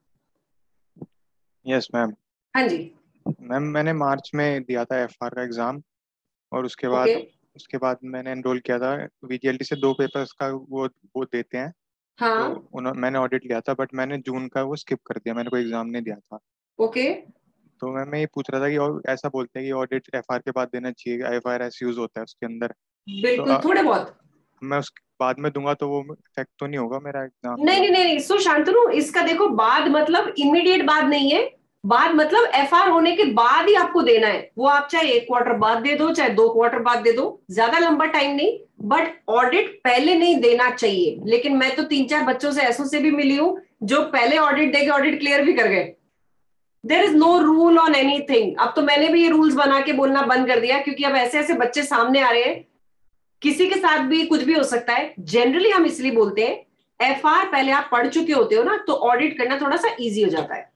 S7: Yes ma'am.
S1: हाँ जी
S7: मैम, मैंने मार्च में दिया था एफआर का एग्जाम, और उसके बाद
S1: ओके।
S7: उसके बाद मैंने एनरोल किया था वीजीएलटी से। दो पेपर्स का वो वो देते हैं, तो
S1: हाँ
S7: उन्होंने मैंने ऑडिट लिया था, बट मैंने जून का वो स्किप कर दिया, मैंने कोई एग्जाम नहीं दिया था।
S1: ओके।
S7: तो मैं मैं ये पूछ रहा था कि, और ऐसा बोलते हैं कि ऑडिट एफआर के बाद देना चाहिए, एफआरएस यूज होता है उसके अंदर, तो
S1: बिल्कुल,
S7: अ,
S1: थोड़े बहुत।
S7: मैं उसके बाद में दूंगा तो वो इफेक्ट तो नहीं होगा मेरा एग्जाम
S1: नहीं
S7: पे?
S1: नहीं नहीं, सो शांतनु, इसका देखो, बाद मतलब इमीडिएट बाद नहीं है। बाद मतलब एफआर होने के बाद ही आपको देना है। वो आप चाहे एक क्वार्टर बाद दे दो, चाहे दो क्वार्टर बाद दे दो, ज्यादा लंबा टाइम नहीं। बट ऑडिट पहले नहीं देना चाहिए। लेकिन मैं तो तीन चार बच्चों से ऐसों से भी मिली हूं जो पहले ऑडिट देके ऑडिट क्लियर भी कर गए। There is no rule on anything. अब तो मैंने भी ये रूल्स बना के बोलना बंद कर दिया, क्योंकि अब ऐसे ऐसे बच्चे सामने आ रहे हैं, किसी के साथ भी कुछ भी हो सकता है। जनरली हम इसलिए बोलते हैं एफआर पहले आप पढ़ चुके होते हो ना, तो ऑडिट करना थोड़ा सा इजी हो जाता है।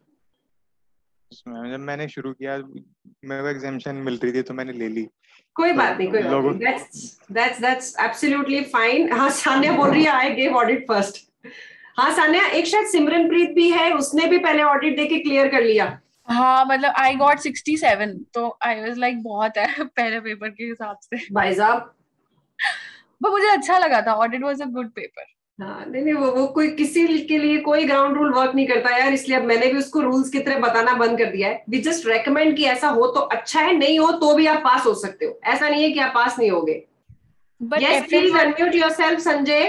S7: जब मैंने शुरू किया, मेरे को एग्जामिशन मिल रही थी तो मैंने ले ली।
S1: कोई
S7: तो
S1: बात नहीं, कोई बात
S7: लोगों
S1: नहीं, that's that's that's absolutely fine. हाँ, सान्या बोल रही है आई गेव ऑडिट फर्स्ट। हाँ सान्या, एक शायद सिमरनप्रीत भी है, उसने भी पहले ऑडिट देके क्लियर कर लिया।
S6: हाँ मतलब आई गॉट सिक्सटी सेवन, तो आई वाज लाइक बहुत है पहले पेपर के हिसाब से।
S1: भाई साहब,
S6: पर मुझे अच्छा लगा था, audit was a good paper.
S1: हाँ नहीं नहीं, वो वो कोई किसी के लिए कोई ग्राउंड रूल वर्क नहीं करता यार, इसलिए अब मैंने भी उसको रूल्स की तरह बताना बंद कर दिया है। वी जस्ट रेकमेंड कि ऐसा हो तो अच्छा है, नहीं हो तो भी आप पास हो सकते हो। ऐसा नहीं है कि आप पास नहीं होगे।
S6: But
S1: yes please unmute yourself Sanjay.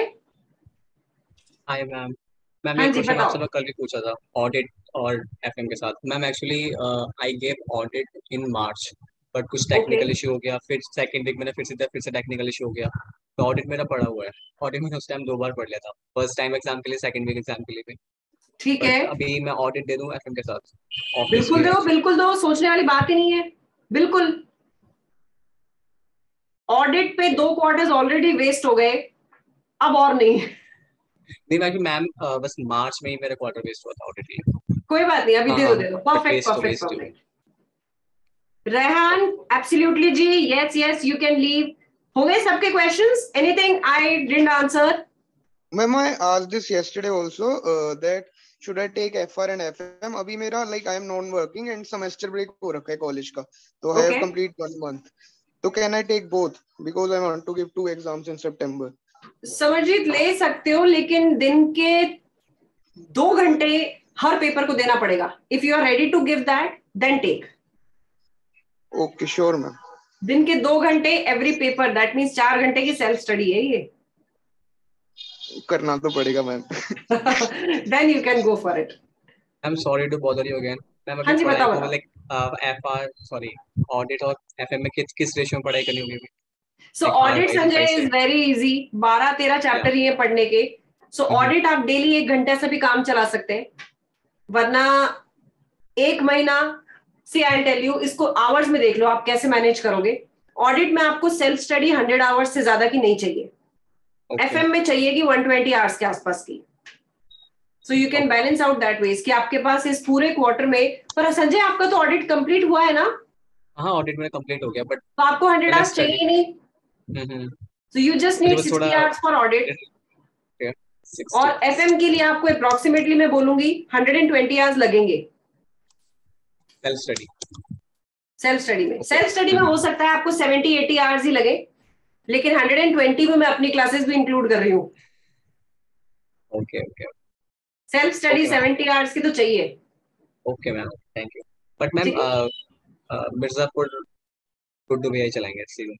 S4: Hi ma'am. Ma'am
S1: हाँ
S4: ये
S1: जी
S4: क्वेश्चन आपसे
S1: बताओ।
S4: मैं कल भी पूछा था ऑडिट और एफएम के साथ। Ma'am actually I gave audit in March, but कुछ
S1: ओके
S4: टेक्निकल इशू हो गया, फिर सेकंड वीक मैंने फिर से फिर से टेक्निकल इशू हो गया, तो ऑडिट मेरा पड़ा हुआ है। ऑडिट मैंने उस टाइम दो बार पढ़ लिया था, फर्स्ट टाइम एग्जाम के लिए, सेकंड वीक एग्जाम के लिए भी।
S1: ठीक
S4: बट
S1: है,
S4: अभी मैं ऑडिट दे दूं एफएम के साथ
S1: बिल्कुल
S4: ऑब्वियसली?
S1: दो, बिल्कुल दो, सोचने वाली बात ही नहीं है। बिल्कुल, ऑडिट पे दो क्वार्टर्स ऑलरेडी वेस्ट हो गए, अब और नहीं।
S4: नहीं मैं मैम बस मार्च में ही मेरा क्वार्टर वेस्ट हुआ था ऑडिट लिए।
S1: कोई बात नहीं, अभी
S4: हाँ
S1: दे दो
S4: हाँ,
S1: दे दो।
S4: बट
S1: परफेक्ट
S4: वेस्ट तो
S1: परफेक्ट
S4: वेस्ट ही
S1: परफेक्ट। रेहान, एब्सोल्युटली जी, yes yes you can leave. हो गए सबके questions? Anything I didn't answer?
S10: Ma'am, I asked this yesterday also, uh, that should I take F R and F M? अभी मेरा like I am non-working and semester break हो रखा है college का, तो I have
S1: Okay.
S10: complete one month. तो can I take both? Because I want to give two exams in September.
S1: Samarjeet ले सकते हो, लेकिन दिन के दो घंटे हर पेपर को देना पड़ेगा। If you are ready to give that then take.
S10: Okay, sure ma'am.
S1: दिन के दो घंटे एवरी पेपर, दैट मीन्स चार घंटे की सेल्फ स्टडी है ये।
S10: करना तो पड़ेगा ma'am.
S1: Then you can go for it.
S4: I am sorry to bother you again. Ma'am
S1: हाँ
S4: अभी
S1: जी
S4: पढ़ाई
S1: बताओ
S4: को
S1: बताओ।
S4: लाइक एफआर सॉरी ऑडिट और एफएम में किस किस रेशियो में पढ़ाई करनी होगी अभी?
S1: So
S4: Like R
S1: audit
S4: by
S1: Sanjay
S4: five
S1: is
S4: से।
S1: Very easy. बारह तेरह चैप्टर ही है पढ़ने के। सो
S4: हम्म।
S1: ऑडिट आप डेली एक घंटे से भी काम चला सकते हैं, वरना एक महीना सी आई टेल यू, इसको आवर्स में देख लो आप कैसे मैनेज करोगे। ऑडिट में आपको सेल्फ स्टडी हंड्रेड आवर्स से ज्यादा की नहीं चाहिए।
S4: Okay.
S1: एफएम में चाहिए कि वन ट्वेंटी आवर्स के आसपास की। So you can balance out that ways कि आपके पास इस पूरे क्वार्टर में। पर संजय आपका तो ऑडिट कंप्लीट हुआ है ना,
S4: हाँ ऑडिट मेरा कंप्लीट हो गया, बट
S1: तो आपको हंड्रेड
S4: मैंने
S1: आवर्स चाहिए
S4: स्टडी
S1: ही नहीं। सो यू जस्ट
S4: मुझे
S1: नीड
S4: बस थोड़ा
S1: sixty hours for audit.
S4: Sixty
S1: और एफएम के लिए आपको अप्रोक्सीमेटली मैं बोलूंगी हंड्रेड ट्वेंटी आवर्स लगेंगे।
S4: Self study.
S1: सेल्फ स्टडी में सेल्फ स्टडी में हो सकता है आपको सेवेंटी एटी आवर्स ही लगे, लेकिन हंड्रेड एंड ट्वेंटी में मैं अपनी क्लासेस भी इंक्लूड कर रही हूँ।
S4: Okay okay
S1: self study
S4: Okay.
S1: Seventy hours की तो चाहिए।
S4: Okay ma'am, thank you. But ma'am
S1: ठीक है।
S4: मिर्जापुर गुड्डू भैया ही चलाएंगे सीजन।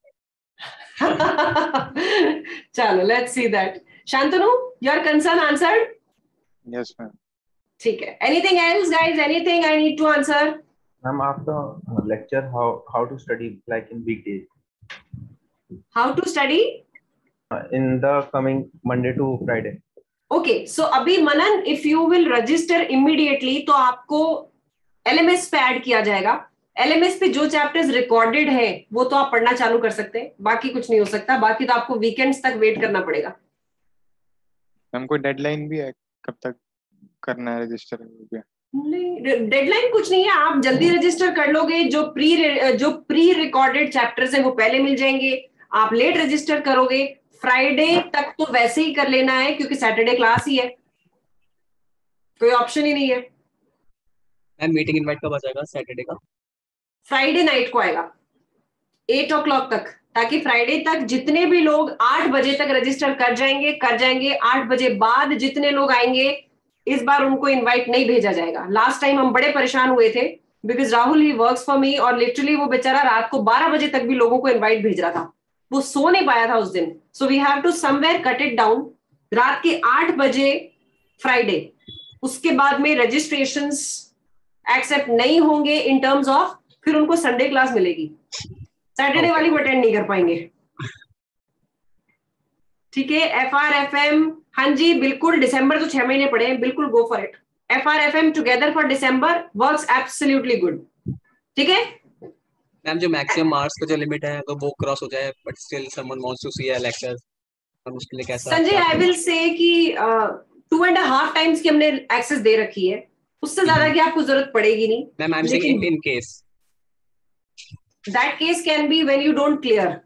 S1: चलो let's see that. Shantanu, your concern answered?
S7: Yes ma'am.
S1: ठीक है। Anything else guys? Anything I need to answer?
S8: Ma'am, after uh, lecture, how how to study like in weekdays?
S1: How to study?
S8: Uh, in the coming Monday to Friday.
S1: Okay, so अभी Manan, if you will register immediately तो आपको एलएमएस पे ऐड किया जाएगा। एलएमएस पे जो चैप्टर्स रिकॉर्डेड है वो तो आप पढ़ना चालू कर सकते हैं, बाकी कुछ नहीं हो सकता। बाकी तो आपको वीकेंड्स तक वेट करना पड़ेगा।
S7: मैम कोई डेडलाइन भी है कब तक करना है रजिस्टर?
S1: नहीं, डेडलाइन कुछ नहीं है, आप जल्दी रजिस्टर कर लोगे। जो प्री जो प्री रिकॉर्डेड चैप्टर्स है वो पहले मिल जाएंगे। आप लेट रजिस्टर करोगे, फ्राइडे तक तो वैसे ही कर लेना है क्योंकि सैटरडे क्लास ही है, कोई ऑप्शन ही नहीं है।
S4: मैम मीटिंग इनवाइट कब आ जाएगा सैटरडे का?
S1: फ्राइडे नाइट को आएगा एट ओ क्लॉक तक, ताकि फ्राइडे तक जितने भी लोग आठ बजे तक रजिस्टर कर जाएंगे कर जाएंगे। आठ बजे बाद जितने लोग आएंगे इस बार उनको इनवाइट नहीं भेजा जाएगा। लास्ट टाइम हम बड़े परेशान हुए थे बिकॉज राहुल ही वर्क्स फॉर मी, और लिटरली वो बेचारा रात को बारह बजे तक भी लोगों को इनवाइट भेज रहा था, वो सो नहीं पाया था उस दिन। So we have to somewhere cut it down. रात के आठ बजे फ्राइडे, उसके बाद में रजिस्ट्रेशंस एक्सेप्ट नहीं होंगे इन टर्म्स ऑफ, फिर उनको संडे क्लास मिलेगी, सैटरडे वाली वो अटेंड नहीं कर पाएंगे। ठीक है। एफ आर एफ एम, हाँ जी बिल्कुल, दिसंबर तो छह महीने पड़े हैं, बिल्कुल go for it. F R F M together for December works absolutely good. ठीक है
S4: मैम, जो मैक्सिमम मार्क्स का जो लिमिट है तो वो क्रॉस हो जाए, but still someone wants to see a lecture, हम उसके लिए कैसा?
S1: संजय, आई विल से कि टू एंड हाफ टाइम्स की हमने एक्सेस दे रखी है, उससे ज्यादा की आपको जरूरत पड़ेगी नहीं।
S4: Ma'am I am saying in case
S1: that case can be when you don't clear,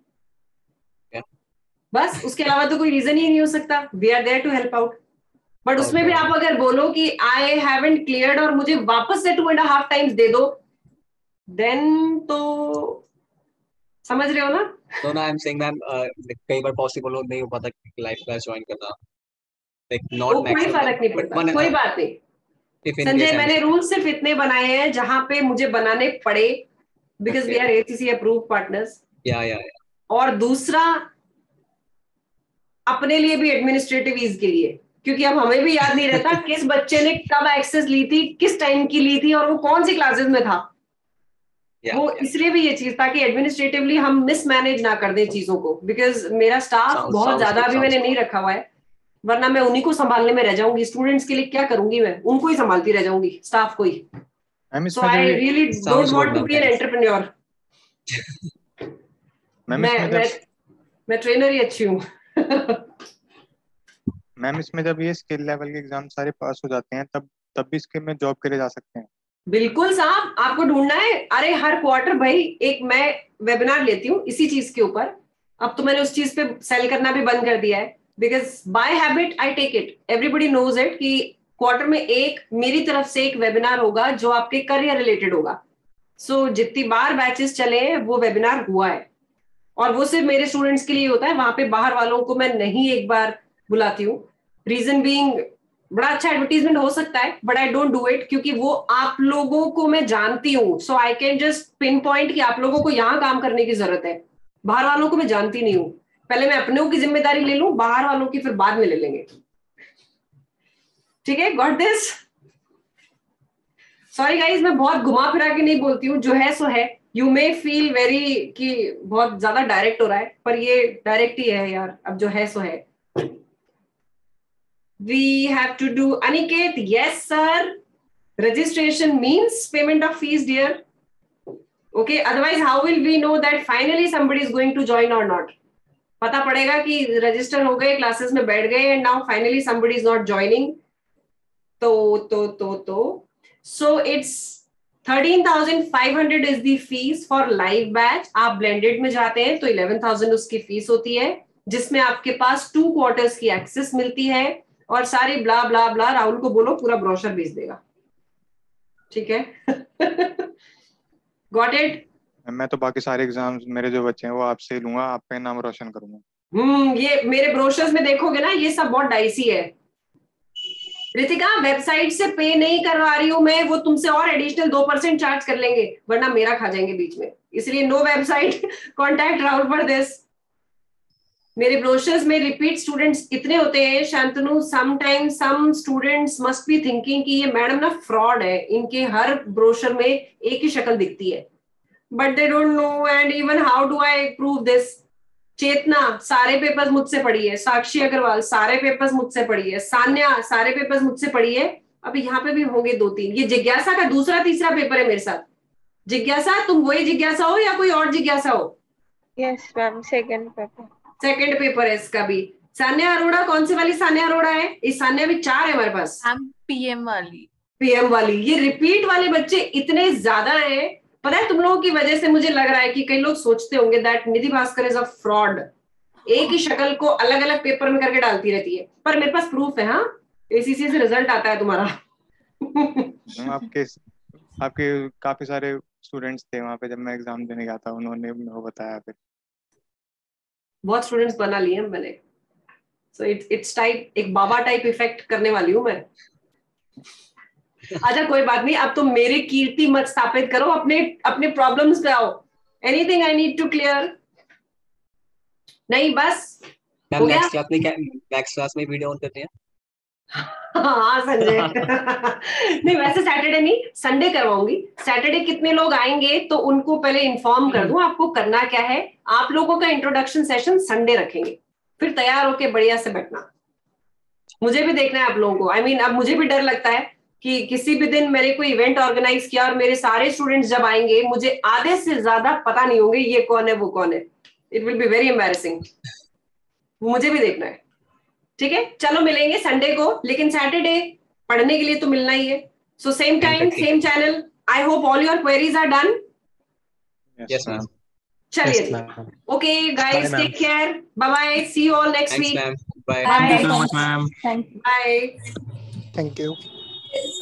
S1: बस उसके अलावा तो कोई रीजन ही नहीं हो सकता। We are there to help out. But उसमें भी आप अगर बोलो कि आई हैवंट क्लियर्ड और मुझे वापस से टू एंड हाफ टाइम्स दे दो, देन तो समझ रहे हो ना?
S4: तो ना आई एम सेइंग मैम, कई बार पॉसिबल हो नहीं हो पाता लाइव क्लास ज्वाइन करना, लाइक नॉट
S1: कोई
S4: मैक्सिमम,
S1: फर्क नहीं पड़ता, कोई बात नहीं संजय। मैंने रूल सिर्फ इतने बनाए हैं जहां पे मुझे बनाने पड़े, because we are ACC approved partners.
S4: या या
S1: और दूसरा अपने लिए भी एडमिनिस्ट्रेटिव ईज के लिए, क्योंकि अब हमें भी याद नहीं रहता किस बच्चे ने कब एक्सेस ली थी, किस टाइम की ली थी और वो कौन सी क्लासेस में था।
S4: yeah,
S1: वो
S4: yeah.
S1: इसलिए भी ये चीज, ताकि एडमिनिस्ट्रेटिवली हम मिसमैनेज ना कर दें चीजों को, बिकॉज मेरा स्टाफ
S4: Sounds-
S1: बहुत
S4: sounds
S1: ज्यादा
S4: good,
S1: अभी
S4: sounds
S1: मैंने
S4: good.
S1: नहीं रखा हुआ है, वरना मैं उन्हीं को संभालने में रह जाऊंगी। स्टूडेंट्स के लिए क्या करूंगी मैं, उनको ही संभालती रह जाऊंगी, स्टाफ को ही।
S7: मैम
S1: सो
S7: इसमें
S1: आई
S7: जब ये
S1: really
S4: Sounds
S1: don't
S4: good,
S1: want to
S4: ma'am,
S1: be an
S4: thanks.
S1: Entrepreneur.
S7: Ma'am
S1: मैं
S7: इसमें
S1: मैं
S7: जब
S1: मैं ट्रेनर ही अच्छी हूँ।
S7: मैम इसमें जब ये स्किल लेवल के एग्जाम सारे पास हो जाते हैं तब तब भी इसके में जॉब के लिए जा सकते हैं?
S1: बिल्कुल साहब, आपको ढूंढना है। अरे हर क्वार्टर भाई एक मैं वेबिनार लेती हूँ इसी चीज के ऊपर। अब तो मैंने उस चीज पे सेल करना भी बंद कर दिया है, because by habit I take it, everybody knows it कि क्वार्टर में एक मेरी तरफ से एक वेबिनार होगा जो आपके करियर रिलेटेड होगा। सो so, जितनी बार बैचेस चले हैं वो वेबिनार हुआ है, और वो सिर्फ मेरे स्टूडेंट्स के लिए होता है, वहां पे बाहर वालों को मैं नहीं एक बार बुलाती हूँ। रीजन बीइंग, बड़ा अच्छा एडवर्टीजमेंट हो सकता है but I don't do it, क्योंकि वो आप लोगों को मैं जानती हूँ। So I can just pinpoint कि आप लोगों को यहाँ काम करने की जरूरत है, बाहर वालों को मैं जानती नहीं हूँ। पहले मैं अपनों की जिम्मेदारी ले लूं, बाहर वालों की फिर बाद में ले लेंगे। ठीक है, गॉट दिस? सॉरी गाइज, मैं बहुत घुमा फिरा के नहीं बोलती हूँ, जो है सो है। यू मे फील वेरी कि बहुत ज्यादा डायरेक्ट हो रहा है, पर ये डायरेक्ट ही है यार, अब जो है सो है। We have to do, Aniket, yes sir, registration means payment of fees dear. Okay, otherwise how will we know that finally somebody is going to join or not? पता पड़ेगा कि register हो गए, classes में बैठ गए, and now finally somebody is not joining. तो तो तो तो so it's thirteen thousand five hundred is the fees for live batch. आप blended में जाते हैं तो eleven thousand उसकी फीस होती है, जिसमें आपके पास टू क्वार्टर्स की एक्सेस मिलती है और सारी ब्ला ब्ला ब्ला। राहुल को बोलो पूरा ब्रोशर भेज देगा, ठीक है? Got it?
S7: मैं तो बाकी सारे एग्जाम्स मेरे जो बच्चे हैं वो आपसे लूंगा, आपका नाम रोशन करूंगा।
S1: हम्म ये मेरे ब्रोशर्स में देखोगे ना, ये सब बहुत डाइसी है। रितिका, वेबसाइट से पे नहीं करवा रही हूं मैं, वो तुमसे और एडिशनल दो परसेंट चार्ज कर लेंगे, वरना मेरा खा जाएंगे बीच में, इसलिए no website, contact Rahul for this. मेरे ब्रोशर्स में रिपीट स्टूडेंट्स इतने होते हैं Shantanu, sometimes some students must be thinking कि ये मैडम ना फ्रॉड है, इनके हर ब्रोशर में एक ही शक्ल दिखती है, but they don't know and even how do I prove this. Chetna सारे पेपर्स मुझसे पढ़ी है, साक्षी अग्रवाल सारे पेपर्स मुझसे पढ़ी है, सान्या सारे पेपर्स मुझसे पढ़ी है, अभी यहाँ पे भी होंगे दो तीन। ये जिज्ञासा का दूसरा तीसरा पेपर है मेरे साथ। जिज्ञासा, तुम वही जिज्ञासा हो या कोई और जिज्ञासा हो?
S11: Yes ma'am, second paper.
S1: Second paper है इसका भी। सान्या अरोड़ा, कौन सी वाली सान्या अरोड़ा है? इस सान्या भी चार है हमारे पास।
S6: मैम पीएम वाली।
S1: पीएम वाली। ये रिपीट वाले बच्चे इतने ज्यादा है, पता है तुम लोगों की वजह से मुझे लग रहा है कि कई लोग सोचते होंगे that Nidhi Bhaskar is a fraud, एक ही शक्ल को अलग अलग पेपर में करके डालती रहती है, पर मेरे पास प्रूफ है। हाँ, एसीसी से रिजल्ट आता है तुम्हारा।
S7: आपके आपके काफी सारे स्टूडेंट्स थे वहाँ पे जब मैं एग्जाम देने गया था, उन्होंने वो बताया। फिर
S1: बहुत स्टूडेंट्स बना लिए हैं मैंने, सो इट्स इट्स टाइप एक बाबा टाइप इफेक्ट करने वाली हूँ मैं। अच्छा कोई बात नहीं, अब तुम मेरी कीर्ति मत स्थापित करो, अपने अपने प्रॉब्लम्स पे आओ। Anything I need to clear? नहीं बस हो गया।
S4: नेक्स्ट क्लास में क्या, नेक्स्ट क्लास में वीडियो ऑन करते हैं?
S1: हाँ संजय। नहीं वैसे सैटरडे नहीं, संडे करवाऊंगी। सैटरडे कितने लोग आएंगे तो उनको पहले इन्फॉर्म कर दूं आपको करना क्या है। आप लोगों का इंट्रोडक्शन सेशन संडे रखेंगे, फिर तैयार होके बढ़िया से बैठना। मुझे भी देखना है आप लोगों को। आई I मीन mean, अब मुझे भी डर लगता है कि किसी भी दिन मैंने कोई इवेंट ऑर्गेनाइज किया और मेरे सारे स्टूडेंट्स जब आएंगे मुझे आधे से ज्यादा पता नहीं होंगे ये कौन है वो कौन है। It will be very embarrassing. मुझे भी देखना है। ठीक है, चलो मिलेंगे संडे को, लेकिन सैटरडे पढ़ने के लिए तो मिलना ही है। So same time same channel. I hope all your queries are done.
S4: Yes ma'am.
S1: चलिए, okay guys, take care, bye bye, see you all next week.
S4: Ma'am, bye.
S1: Bye.
S12: Thank you so much, ma'am.
S11: Thank you.
S1: Bye.
S3: Thank you.